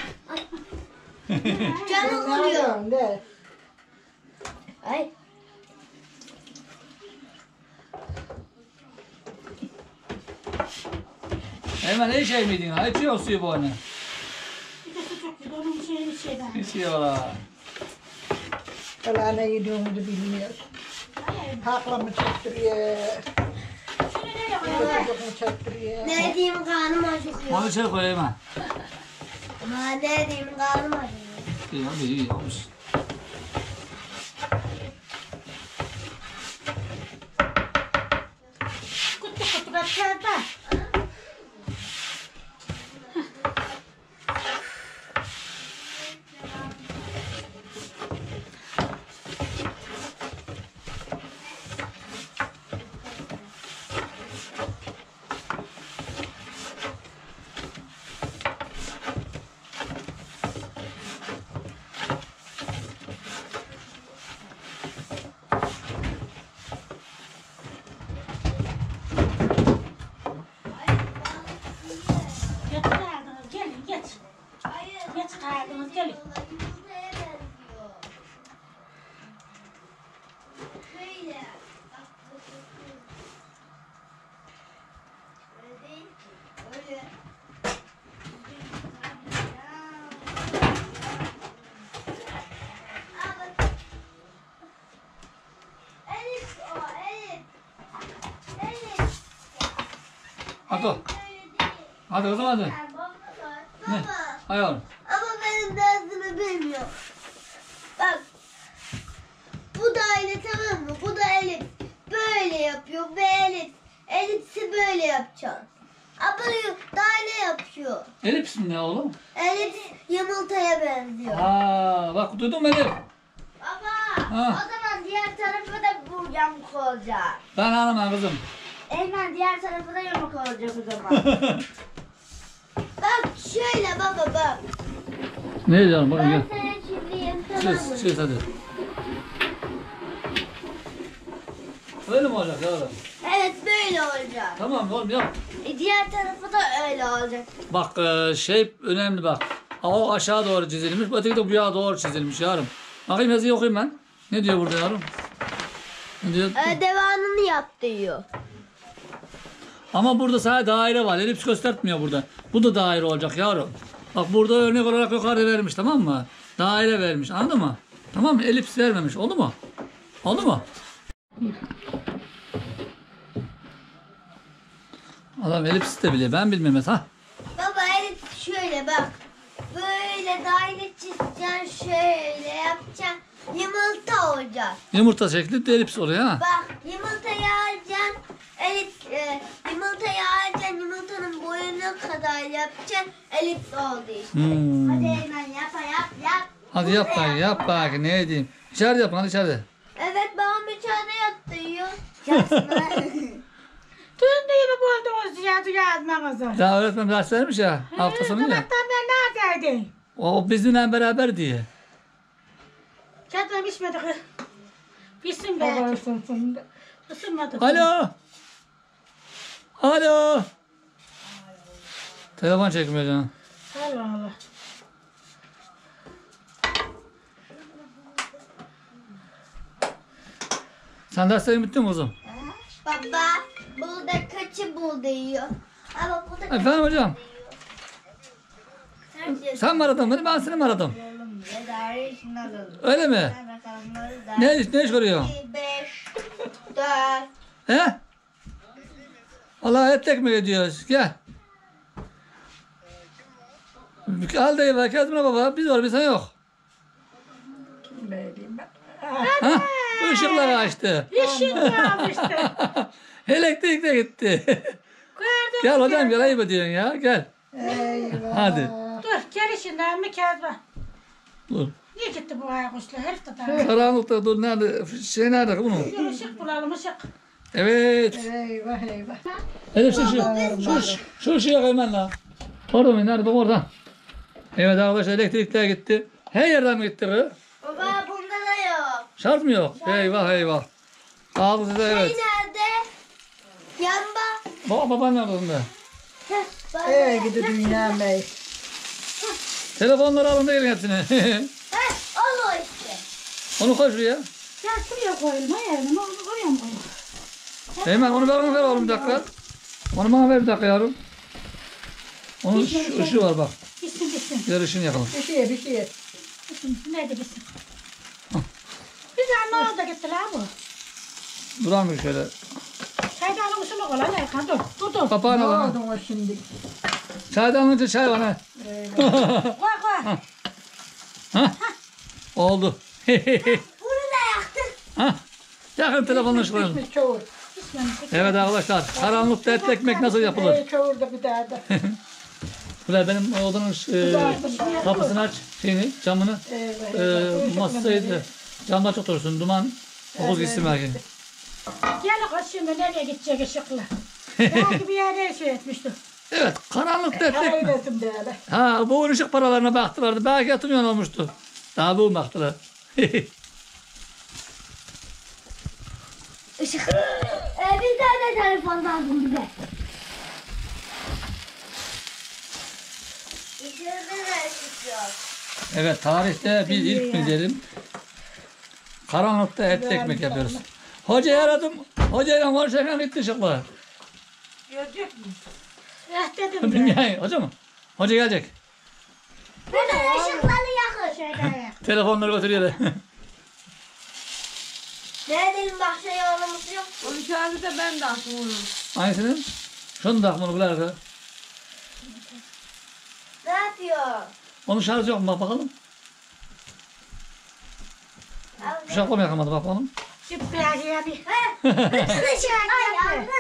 Canım vuruyor. Nereden de? Ay. Hemen iyi şey miydin? Ha? İçiyor suyu bu anne. Bir de su çok güzel, onun şeyini şeyden. İçiyorlar. Valla ne yediğimizi bilmiyoruz. Hakla mı çektiriyor? Şunu nereye koyalım? Çocuk mu çektiriyor? Ne diyeyim karnım acıkıyor. Onu içeri koy hemen. Ama ne diyeyim karnım acıkıyor. İyi hadi iyi yapmış. Kutu kutu kaçar da. Elif o, Elif. Elif. Hadi. Öyle değil. Hadi kızım hadi. Baba, Ne? baba. Hay oğlum. Ama benim dersimi bilmiyor. Bak. Bu daire tamam mı? Bu da elip. Böyle yapıyor ve elip. Elipsi böyle yapacaksın. Ama daire yapıyor. Elips mi ne oğlum? Elips yumurtaya benziyor. Aa, bak duydun mu Elif? Baba, Ha. o zaman diğer tarafı da bu yamuk olacak. Ben anlamam kızım. Eymen diğer tarafı da yamuk olacak o zaman. Bak şöyle baba bak. Ne diyorum bakın gel. Ben sana çizeyim tamam mı? Çiz, çiz hadi. Öyle mi olacak yavrum? Evet böyle olacak. Tamam oğlum yap. E, diğer tarafı da öyle olacak. Bak e, şey önemli bak. O aşağı doğru çizilmiş, öteki de bu yana doğru çizilmiş yavrum. Bakayım yazıyı okuyayım ben. Ne diyor burada yavrum? Ne diyor? Ee, devamını yap diyor. Ama burada sadece daire var. Elips göstermiyor burada. Bu da daire olacak yavrum. Bak burada örnek olarak yukarıda vermiş tamam mı? Daire vermiş anladın mı? Tamam mı? Elips vermemiş. Oldu mu? Oldu mu? Adam elips de biliyor. Ben bilmem ha. Baba Elif şöyle bak. Böyle daire çizeceksin şöyle yapacaksın. Yumurta olacak. Yumurta şekli de elips oluyor ha. Bak yumurtayı alacaksın. Elif e, yumurtayı alacaksın. Yumurtanın boyuna kadar yapacaksın. Elips olduğu işte. Hmm. Hadi hemen yap yap yap. Hadi yap Burada bak yap bak ne diyeyim. İçeride yapın hadi içeride. Evet babam içeride yattı yiyor. Dün de gibi buldunuz yazı yazmanızı. Daha öğretmen ders vermiş ya hafta sonu ya. Sabahtan ben neredeydim? O bizimle beraber diye. Çatlam içmedi kız. Bitsin be. Isınmadı. Alo. Alo. Telefon çekmiyor canım. Allah Allah. Sen derslerin bitti mi kızım? Baba burada kaçı buldu yiyor. Ama burada kaçı Efendim hocam. Sence Sen mi aradın beni ben seni mi aradım? ne daire işini alalım. Öyle mi? Rakamları da. Ne iş, ne iş görüyor? beş, dört. He? Allah et ekmek ediyoruz. Gel. Al dayı bak Kazmine baba. Biz var bir sen yok. Ha? Işıklar açtı. İşin kalmıştı. Elektrik de gitti. Gördüm. Gel hocam gel ayıp ediyorsun ya. Gel. Hadi. Dur gel işinden mi Kezban? Dur. Niye gitti bu aykuşlar? Herif de daha. Karanlıkta dur nerede? Şey nerede bunun? Bir ışık bulalım ışık. Evet. Eyvah eyvah. Elif şu şu. Şu, şu ışığa koyman la. Orada mı? Nerede? Orada. Evet arkadaşlar elektrikler gitti. Her yerden mi gitti kız? Baba bunda da yok. Şart mı yok? Eyvah eyvah. Sağlık size Şey evet. nerede? Yamba. Baba baban nerede onda? Heh, baba. Ey gidi dünya mey. Telefonları alın da gelin hepsini. Heh, al o işte. Onu koy şuraya. Ya şuraya koyalım. Hayır ne oldu? Oraya mı koyalım? Hemen onu bana ver oğlum bir dakika. Onu bana ver bir dakika yavrum. Onun şu ışığı var bak. Bitsin bitsin. Diğer ışığını yakalım. Bir şey bir şey. Bitsin. Nerede bitsin? Biz anne orada gitti la bu. Duramıyor şöyle. Çaydanlık usulü kolay Erkan dur. Dur dur. Kapağını Ne al. oldu o şimdi? Çaydan önce çay var ha. Koy koy. Ha? Oldu. Bunu da yaktık. Ha? Yakın telefonla ışıklarını. Bir çoğur. Evet arkadaşlar. Karanlıkta etli ekmek nasıl yapılır? Ey çoğur da bir daha da. Buraya benim odanın e, kapısını aç. Şeyini, camını. Eyvah. E, masayı camdan çok dursun. Duman kokuz gitsin belki. Gel kız şimdi nereye gidecek ışıkla? Belki bir yere şey etmişti. Evet. Karanlıkta etli ekmek. Eylesim değerli. Ha bu ışık paralarına baktılardı. Belki yatırmayan olmuştu. Daha bu baktılar. Işık. Ee, bir tane telefon lazım bize. İçeride de ışık yok. Evet tarihte biz ilk mi diyelim. Karanlıkta etli ekmek yapıyoruz. Hocayı aradım. Hocayla konuşurken gitti ışıklar. Görecek mi? Eh dedim ya. Dünyayı. Hoca mı? Hoca gelecek. Bütün ışıkları yakın. Şeyde. Telefonları götürüyor. Ne edelim bahçeye oğlumuz yok. Onu şarjı da ben de attım onu. Hangisini? Şunu da bunu güler. Ne yapıyor? Onun şarjı yok mu? Bak bakalım. Bir şey yapamıyor yakamadı bakalım. Süper yani. Bütün ışıklar yandı.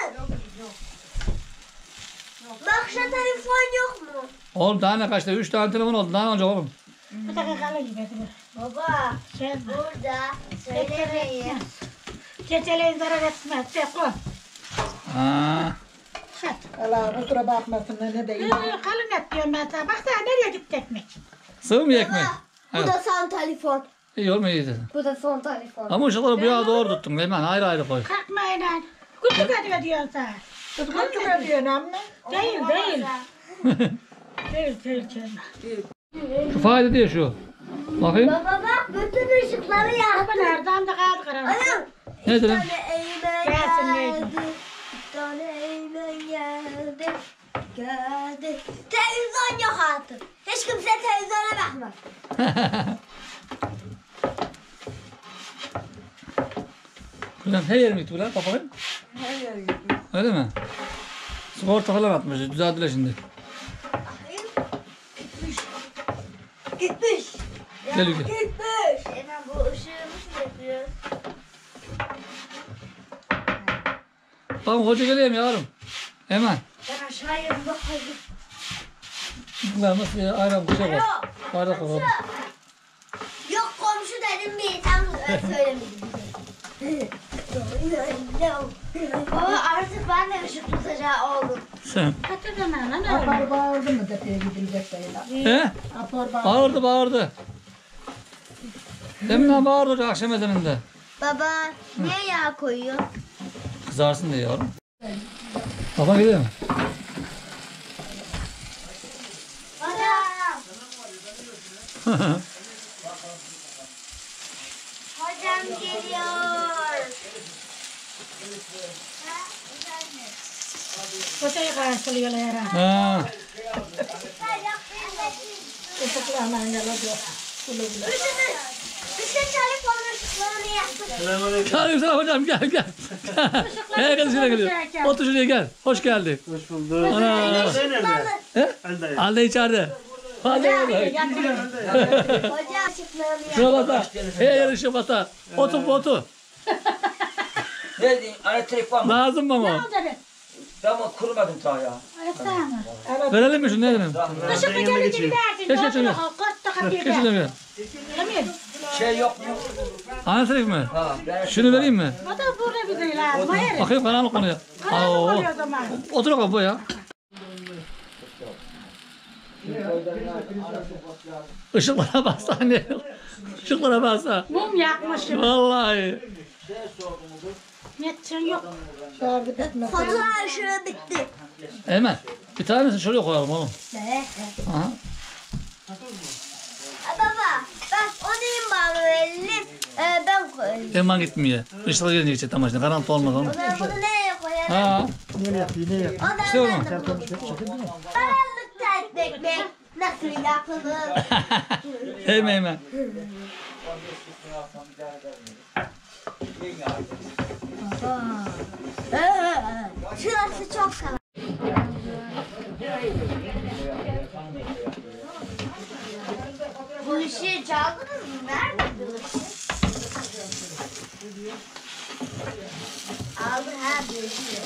Bahçe telefon yok mu? Oğlum daha ne kaçtı? Üç tane telefon oldu. Daha ne olacak oğlum? Bu da kakalı gibi. Baba Sen burada söylemeyin. Keçeleyin zarar etmez. Tekon. Aa, Şat. Allah kusura bakmasın ne de iyi. Ee, kalın et diyorum ben sana. Baksana nereye gitti ekmek? sığ mı ekmek? Bu Evet. da son telefon. İyi olmuyor iyi dedin. Bu da son telefon. Ama ışıkları bu yana doğru tuttun. Hemen ayrı ayrı koy. Kalkmayın lan. Küçük ediyor diyorsun sen. Tutku ediyorsun amma. Değil değil. Değil değil değil. Şu fayda diye şu. Bakayım. Baba bak bütün ışıkları Ama yaktı. nereden de kaldı karanlık. Anam. Ne Bir dedim? tane eğmen Gelsin, geldi. gelsin. Bir tane eğmen geldi. Geldi. Televizyon yok artık. Hiç kimse televizyona bakmaz. Ulan her yerim gitti ulan. Bakayım. Her yere gidiyor. Öyle mi? Sigorta falan atmış. Düzeldiler şimdi. Gitmiş. Gitmiş. Ya, Gel, gel. Gitmiş. Hemen bu ışığı nasıl yapıyor? Tamam hoca geleyim yavrum. Hemen. Ben aşağıya bir bakayım. Bunlar nasıl ya? Aynen bir şey var. Alo. Bardak koyalım. Yok komşu dedim bir tam söylemedim. Baba artık ben de ışık tutacağı oldum. Sen. Kötü deme lan öyle. Apar bağırdı mı tepeye gidilecek böyle. He? Apar bağırdı. Bağırdı bağırdı. Deminden bağırdı hoca akşam ezanında. Baba niye yağ koyuyor? Kızarsın diye yavrum. Baba gidiyor mu? Hocam. Hocam geliyor. Kötüyü karşılıyorlar herhalde. Ha. Işıklarla geliyor. Bütün, bütün telefon ışıklarını yaktı. Çağırayım sana hocam gel gel. Gel gel şuraya geliyor. Otur şuraya gel. Hoş geldin. Hoş bulduk. Ana. He? Elde. Halde içeride. Halde orada. Hocam ışıklarını yaktı. Şuna bata. Hey yarışı bata. Otur otur. Ne diyeyim? Elektrik var mı? Lazım mı ama? Ben bunu kurumadım daha ya. Ayıpsana. Verelim mi şunu ne dedim? Işık bir kere gidersin. Geç, geç, geç. Kotta Geç kapıyı şunu ver. ver. Yemin. Şey yok mu? Anlatayım mı? Ha, ben Şunu vereyim mi? O da burada bir değil lazım. Hayır. Bakayım karanlık konuya. Karanlık Oo. oluyor o zaman. Otur bakalım bu ya. Işıklara bassa anne. Işıklara bassa. Mum yakmışım. Vallahi. Netçin yok. Şarjı bitmez. Fotoğraf ışığı bitti. Hemen. Bir tanesini şuraya koyalım oğlum. Ne? Aha. Baba bak onu bana verelim. Ee, ben koyayım. Hemen gitmiyor. Işıklar gelince geçecek tam başına. Karanlık olmaz oğlum. O zaman bunu nereye koyalım? Ha. Ne yaptı ne yaptı? O da İşte oğlum. ben de Konuşuyor çekildi mi? karanlıkta ekmek nasıl yapılır? Hemen hemen. Şurası çok karanlık. Bu ışığı çaldınız mı? Nerede bu ışık? Aldım ha bu ışığı.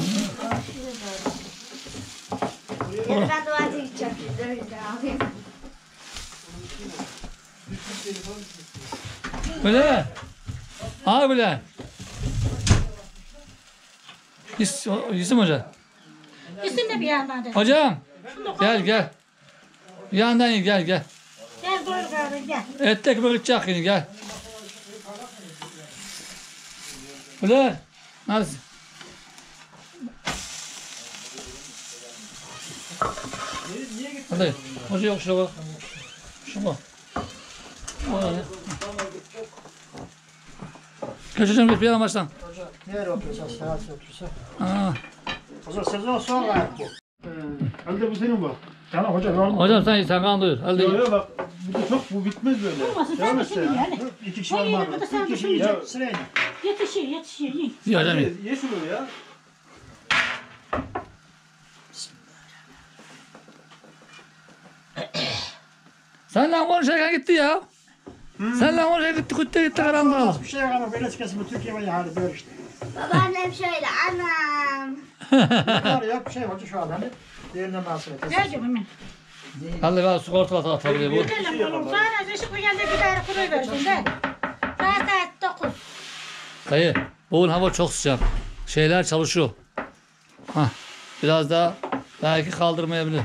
Yarın ben tuvalete gideceğim. Dur bir alayım. Böyle. Ha böyle. Yus, Yusuf Hoca. İsim de bir yandan de. Hocam. Gel gel. Bir yandan iyi gel gel. Gel doyur kardeşim gel. Ettek böyle çak yine gel. Böyle. Nasıl? Hadi. Hoca yok şuna bak. Şuna bak. Öyle. Köşeceğim bir yana baştan. Nereye otursa sağa otursa. Aa. O zaman sezon sonra yaptı. Halde bu senin bak. Tamam hocam yorma. Hocam sen sen kan doyur. Hadi. Yok yok bak. Bu da çok bu bitmez böyle. Olmasın Devam sen de et şimdi sen. yani. İki kişi Hayır, var bu da mı? sen İki kişi düşünce. yiyecek sırayla. Yetişir yetişir. Yiyin. Ye hocam ye. Ye, ye şunu ya. Senle konuşarken gitti ya. Senle konuşarken gitti gitti gitti karanlığa. Bir şey yok ama böyle çıkasın bu Türkiye var ya hali böyle işte. Babaannem şöyle anam. Var yok bir şey hoca şu an hani. Diğerinden bahsediyor. Gel canım hemen. Hadi ben su kortu atabilir bu. Gidelim oğlum. Sonra ışık geldi bir tane kuru versin de. Saat saat dokuz. Dayı bugün hava çok sıcak. Şeyler çalışıyor. Hah. Biraz daha belki kaldırmayabilir.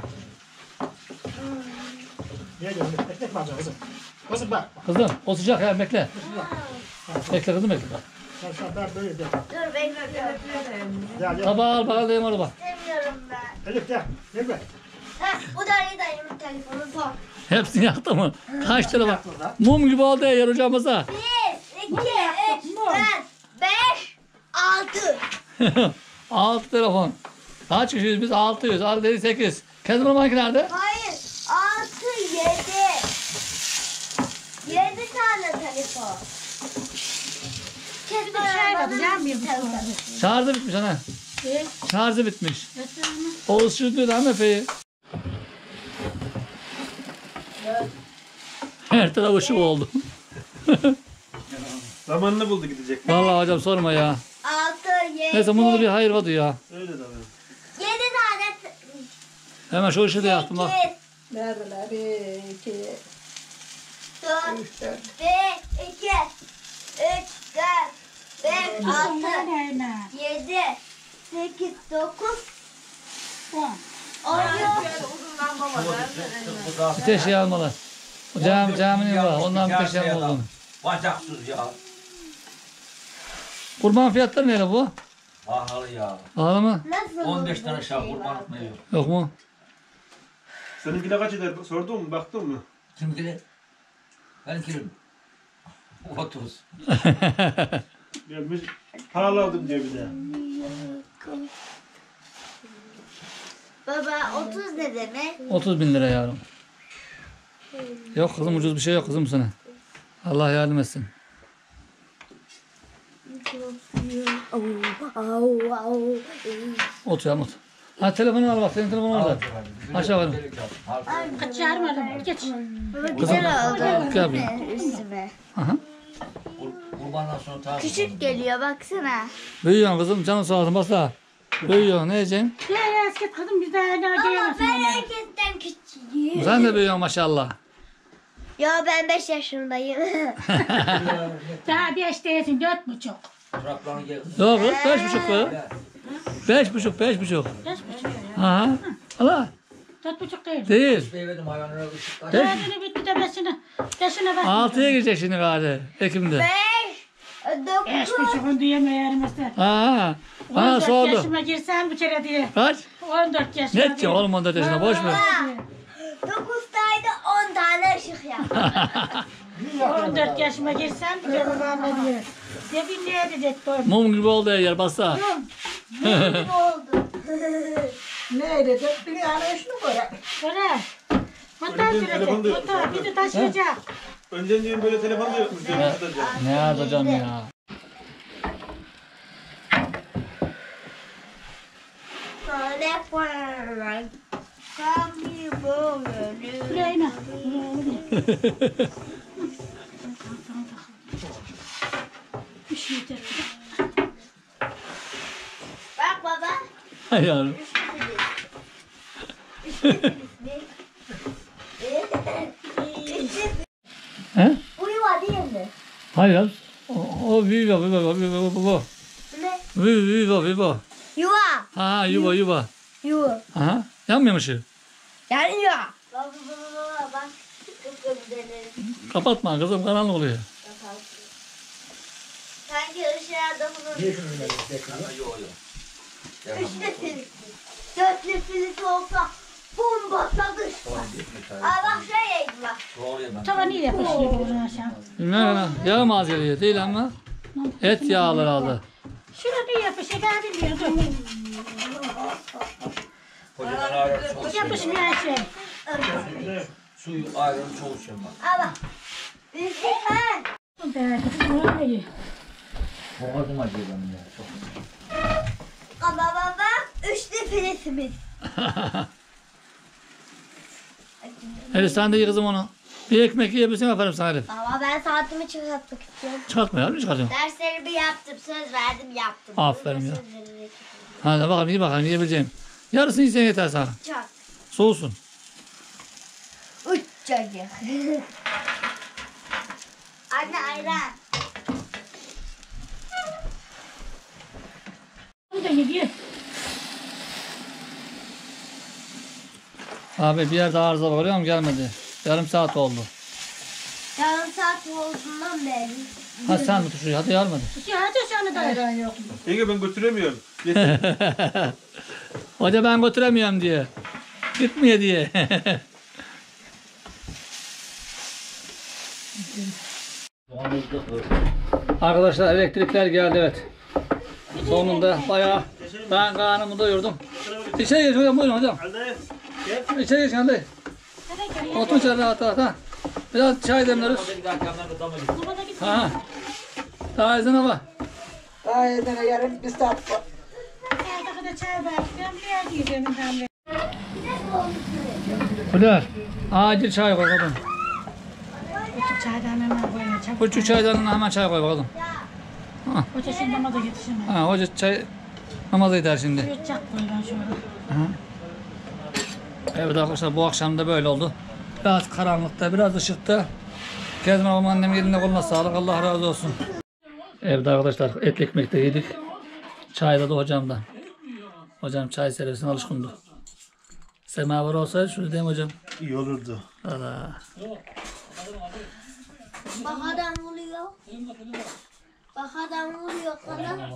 Niye diyorum? Ekmek mi alacaksın kızım? Kızım bak. Kızım o sıcak ya bekle. Bekle kızım bekle. Sen şu an ben böyle diyorum. Dur bekliyorum. Gel gel. Tabağı al bakalım orada bak. İstemiyorum ben. Elif gel. Gel gel. Heh, bu da Ali dayımın telefonu son. Hepsini yaktı mı? Kaç tane bak. Mum gibi oldu ya yer hocamıza. Bir, iki, üç, dört, beş, altı. Altı telefon. Kaç kişiyiz biz? Altı yüz. Altı dedi sekiz. Kendi numaranki nerede? Hayır. Altı, yedi. Yedi tane telefon. Bir de şey var. Yanmıyor bu sonra. Şarjı bitmiş ana. Evet. Şarjı bitmiş. Götürme. O ısıtıyor lan Efe'yi. Her taraf ışık oldu. Zamanını buldu gidecek. Vallahi hocam sorma ya. Altı, yedi. Neyse bunda da bir hayır vardı ya. Öyle tabii. Yedi tane. t- Hemen şu ışığı da yaktım bak. Sekiz, Neredeler? Bir, iki, dört, üç, dört. bir, iki, üç, dört, beş, altı, Aynen. yedi, sekiz, dokuz, On. on yok. Uzundan babalar. Bir tek şey almalı. O cam, caminin var. Ondan bir tek şey almalı. Bacaksız ya. Kurban fiyatları neyle bu? Pahalı ya. Pahalı mı? Nasıl on beş oldu tane bu şah şey kurban bak? etmiyor. Yok mu? Seninkiler kaç eder? Sordun mu? Baktın mı? Kimkili? Benimkili otuz. Gelmiş. Pahalı aldım diyor bir de. Baba otuz ne demek? otuz bin lira yavrum. Yok kızım ucuz bir şey yok kızım sana. Allah yardım etsin. Otur ya otur. Ha telefonu al bak senin telefonun orada. Aşağı var. Kaç çağırmadım. Geç. Baba güzel oldu. Gel buraya. Üstüme. Aha. Kurbandan sonra tamam. Küçük geliyor baksana. Büyüyorsun kızım canın sağ olsun basta. Büyüyorsun ne yiyeceksin? Ya ya eski kızım biz daha ne Ama giyemezsin ben onları. herkesten küçüğüm. Sen de büyüyorsun maşallah. Ya ben beş yaşındayım. Daha beş değilsin dört buçuk. Trabzon'a gel. Yok kız beş buçuk kız. Beş buçuk beş buçuk. Beş buçuk. Aha. Allah. Dört buçuk değil. Değil. Beyvedim hayvanlara ışık kaç. Dördünü bitti de beşine. Beşine bak. Altıya girecek şimdi gari Ekim'de. Beş, Beş dokuz, buçuk diyemiyorum işte. Aha. Bana on dört sordu. yaşıma girsem bir kere diye. Kaç? On dört yaşıma. Ne edeceksin oğlum on dört yaşında boş ver. dokuz tane on tane ışık yap. On dört yaşıma girsem bir kere bana diye. Ne bileyim ne edecek doyum. Mum gibi oldu ya yer bassa. Ne oldu? Neydi? Dört bin yani üç numara. Böyle. Hatta Öyle sürecek. telefon da yok. Hatta bizi taşıyacak. Önceden diyorum böyle telefon da yokmuş. Ne, ne yazacağım ya? Tane var. Kami böyle. Buraya ine. Bir şey yeter. Bak baba. Hay yavrum. He? Bu yuva değil mi? Hayır. O, o viva viva viva viva. Ne? Viva viva. Yuva. Ha yuva yuva. Yuva. Aha. Yanmıyor mu ışığı? Yani yuva. Baba baba baba bak. Kıpkırmızı. Kapatma kızım karanlık oluyor. Sanki ışığa dokunur. Niye şunu öyle bekliyor? Yok yok. Üçlü filisi. Dörtlü filisi olsa bomba satışsa. Aa bak şöyle bak. Doğruya ben. Tava niye yapışıyor bunu aşağı? Bilmem ne. Yağ malzemeli değil ama. Et yağları aldı. Şurada niye yapışıyor ben bilmiyorum. Kocaman ayran çok Bu seviyorum. yapışmıyor her şey. Suyu ayranı çok seviyorum. Ama. Lütfen. Bu da kızım öyle. Boğazım acıyor benim ya. Çok. Ama baba üçlü filesimiz. Elif sen de ye kızım onu. Bir ekmek yiyebilirsin yaparım sana Elif. Baba ben saatimi çıkartmak istiyorum. Çıkartma ya, ne çıkartıyorsun? Derslerimi yaptım, söz verdim yaptım. Aferin ya. Söz vererek Hadi bakalım iyi bakalım yiyebileceğim. Yarısını yiysen yeter sana. Çok. Soğusun. Uç çocuk. Anne ayran. Bu da yedi. Abi bir yerde arıza var görüyor musun? Gelmedi. Yarım saat oldu. Yarım saat olduğundan beri. Ha sen mi tuşuyor? Hadi yarmadı. Ya hadi sana da ayran yok. Yenge ben götüremiyorum. Hoca ben götüremiyorum diye. Gitmiyor diye. Arkadaşlar elektrikler geldi evet. Sonunda bayağı ben karnımı doyurdum. İçeri geç hocam, buyurun hocam. İçeri geç hadi. Otur içeri rahat rahat ha. Biraz çay demleriz. Bir daha kamdan da dama gidiyor. Baba da git. Ha. Daha izin ama. Daha edene yarın bir saat var. Evde kadar çay verdim. Bir yer diyeceğim ben de. Hıdır. Acil çay koy bakalım. Küçük çaydan hemen koyuyor. Çabuk. Küçük çaydanına hemen çay koy bakalım. Hoca şimdi namaza yetişemez. Ha, hoca çay namaza gider şimdi. Yutacak buradan şöyle. Evet arkadaşlar bu akşam da böyle oldu. Biraz karanlıkta, biraz ışıkta. Kezban babam annemin eline koluna sağlık. Allah razı olsun. Evet arkadaşlar et ekmek de yedik. Çayda da hocamdan. Hocam çay servisine alışkındı. Semaver olsaydı şunu diyeyim hocam. İyi olurdu. Allah. Bak adam vuruyor. Bak adam vuruyor sana.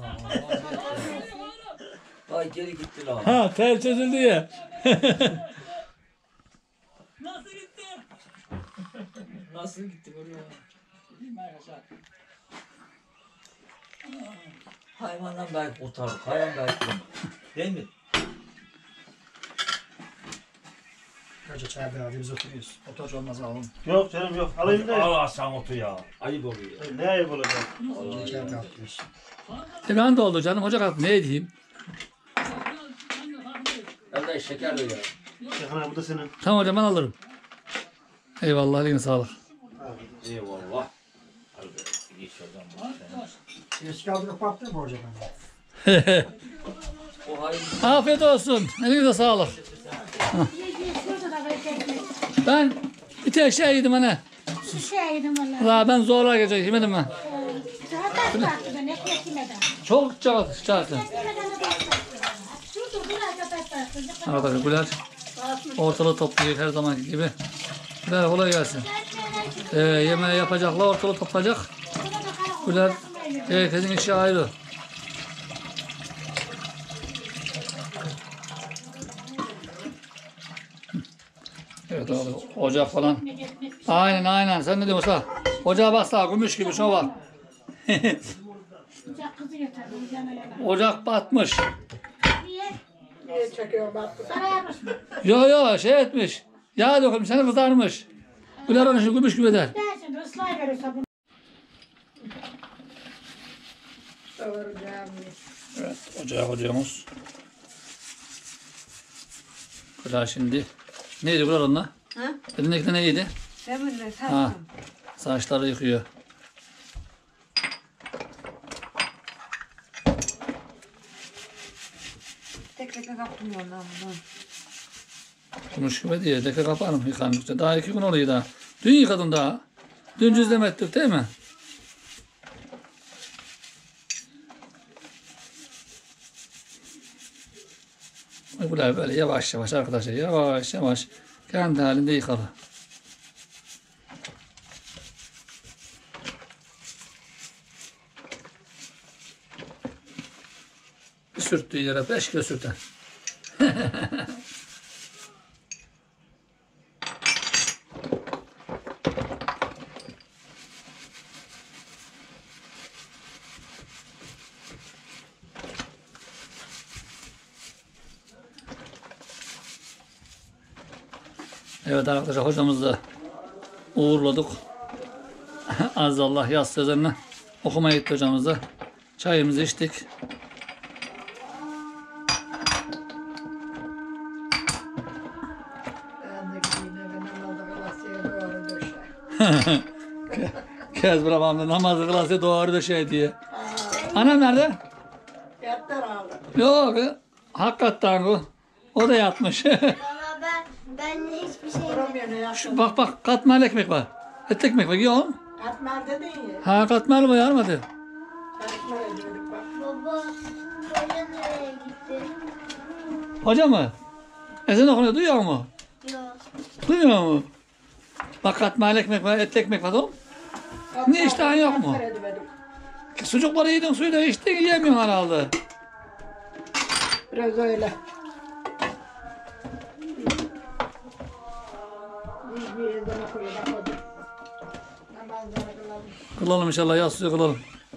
Ay geri gitti lan. Ha tel çözüldü ya. Nasıl gitti buraya? Hayvandan belki kurtarır. Hayvan belki kurtarır. Değil mi? Önce çay beraber biz oturuyoruz. Otur olmaz alalım. Yok canım yok. Alayım da. Allah sen otur ya. Ayıp oluyor. Ne ayıp olacak? Önce çay kalkıyoruz. E ben de oldu canım. Hoca kalktı. Ne edeyim? Evde şeker de ya. Yakına bu da senin. Tamam hocam ben alırım. Eyvallah eline sağlık. Eyvallah. Hadi geç oradan bak sen. Eski kaldırıp baktın mı hocam? O hayır. Afiyet olsun. Elinize sağlık. Şurada da böyle ekmek. Ben bir tek şey yedim anne. Şu şey yedim valla. La ben zorla gelecek yemedim ben. Zaten baktı ben ekmek yemeden. Çok çağırdı çağırdı. Yemeden de baktı. Şurada biraz da baktı. Arkadaşlar Güler ortalığı toplayacak her zamanki gibi. Güler kolay gelsin. Ee, yemeği yapacaklar, ortalığı toplayacak. Güler herkesin işi ayrı. Evet abi ocak falan. Aynen aynen sen ne diyorsun ha? Ocağa baksana gümüş gibi şuna bak. Sıcak kızı getirdi. Yana yana. Ocak batmış. Niye? Niye çekiyor baktı? Sana yapmış mı? Yo yo şey etmiş. Yağ dökülmüş seni kızarmış. Güler onu şu gümüş gibi eder. Ben şimdi ıslayıverirse bunu. Savuracağım. Evet ocağa koyuyoruz. Güler şimdi. Neydi Güler onunla? Ha? Elindeki ne yedi? Demirle Ha. saçma. Saçları yıkıyor. Tek tek kaptım ondan bunu. Gümüş gibi diye deke kaparım yıkandıkça. Daha iki gün oluyor daha. Dün yıkadım daha. Dün cüzlem ettik değil mi? Güler böyle yavaş yavaş arkadaşlar yavaş yavaş kendi halinde yıkalı. Bir sürttüğü yere beş kilo sürten. Evet arkadaşlar hocamızı da uğurladık. Az Allah yaz sözlerini okumaya gitti hocamız da. Çayımızı içtik. Ben de gideyim eve namazı kılasıya doğru döşer. Kezbir babam da namazı kılası doğru da şey diye. Anam nerede? Yatlar aldı. Yok. Hakikaten o. O da yatmış. Valla ben, ben de hiçbir şey yemedim. Duramıyor ne yaptın? Şu, bak bak katmerli ekmek var. Et ekmek var. Yiyor musun? Atmar dedin ya. Ha katmerli var yarmadı. Atmar ediyorduk bak. Baba, hoca nereye gitti? Hoca mı? Ezan okunuyor. Duyuyor mu? Yok. Duyuyor mu? Bak katmerli ekmek var. Et ekmek var oğlum. Ne iştahın yok mu? Atmar ediyorduk. Sucukları yedin, suyu da içtin, yiyemiyorsun herhalde. Biraz öyle. Bir bir ezan okuyor bak hadi. Namazları kılalım. Kılalım inşallah, yaz suyu kılalım.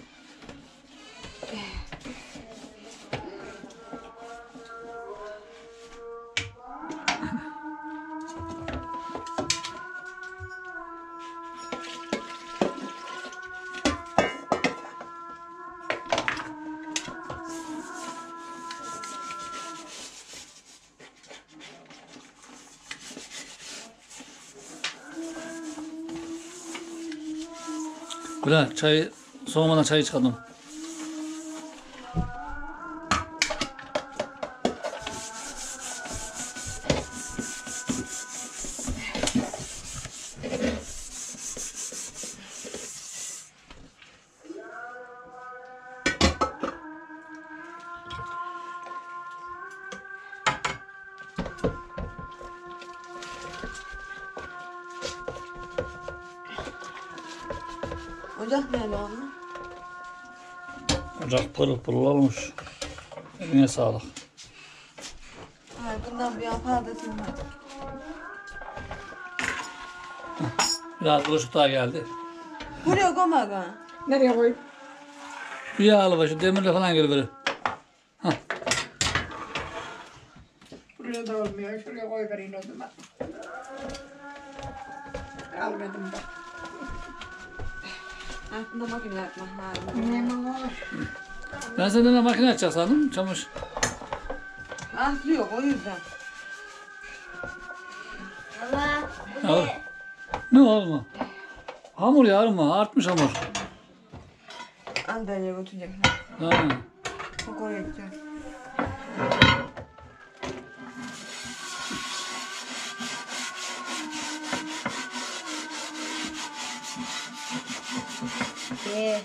Güzel, çayı soğumadan çayı çıkardım. Ocak nerede abla? Ocak pırıl pırıl olmuş. Eline sağlık. Ay bundan bir yapar da silmez. Biraz bulaşık daha geldi. Buraya koyma ha. Nereye koyup? Bir yağlı başı demirle falan geliverir. Buraya da olmuyor. Şuraya koy vereyim o zaman. Almadım da. Aklında makine yapmak lazım. Ben senden de makine açacak sandım. Çamış. Aslı yok o yüzden. Baba, bu Yavrum. ne? Ne olma? Hamur yavrum ha. Artmış hamur. Antalya'ya götürecek. Ha. Çok oraya gidecek. Bir.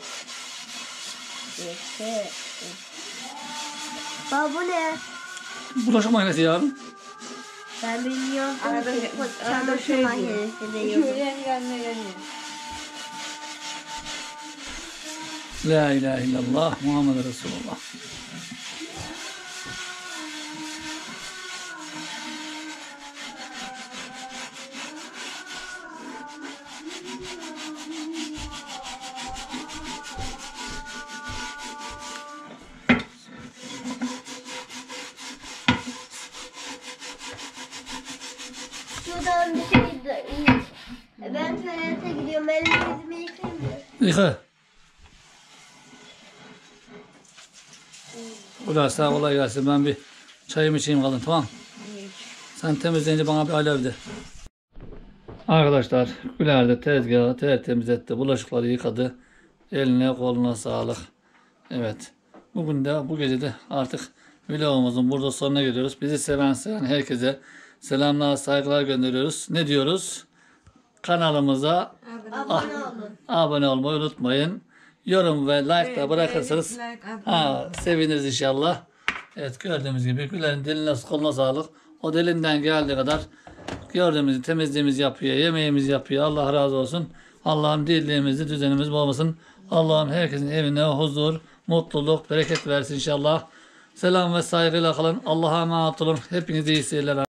İki. Baba bu ne? Bulaşık makinesi yavrum. Ben bilmiyorum. Arada, ki. arada Çamaşır şey diyor. makinesi de Şu yok. yeni gelme yeni. La ilahe illallah Muhammed Resulullah. Şuradan bir şey de iyi. E, Ben tuvalete gidiyorum. Elimi yüzümü yıkayayım mı? Yıka. Ulan sağ kolay gelsin. Ben bir çayımı içeyim kalın, tamam. Sen temizleyince bana bir alev de. Arkadaşlar Güler de tezgahı tertemiz etti. Bulaşıkları yıkadı. Eline koluna sağlık. Evet. Bugün de bu gece de artık vlogumuzun burada sonuna geliyoruz. Bizi seven seven herkese selamlar, saygılar gönderiyoruz. Ne diyoruz? Kanalımıza Abone olun. abone olmayı unutmayın. Yorum ve like da bırakırsanız Like, abone ha, seviniriz inşallah. Evet, gördüğümüz gibi Güler'in diline koluna sağlık. O dilinden geldiği kadar gördüğümüz temizliğimizi yapıyor, yemeğimizi yapıyor. Allah razı olsun. Allah'ım dilediğimizi, düzenimiz olmasın. Allah'ım herkesin evine huzur, mutluluk, bereket versin inşallah. Selam ve saygıyla kalın. Allah'a emanet olun. Hepinize iyi seyirler.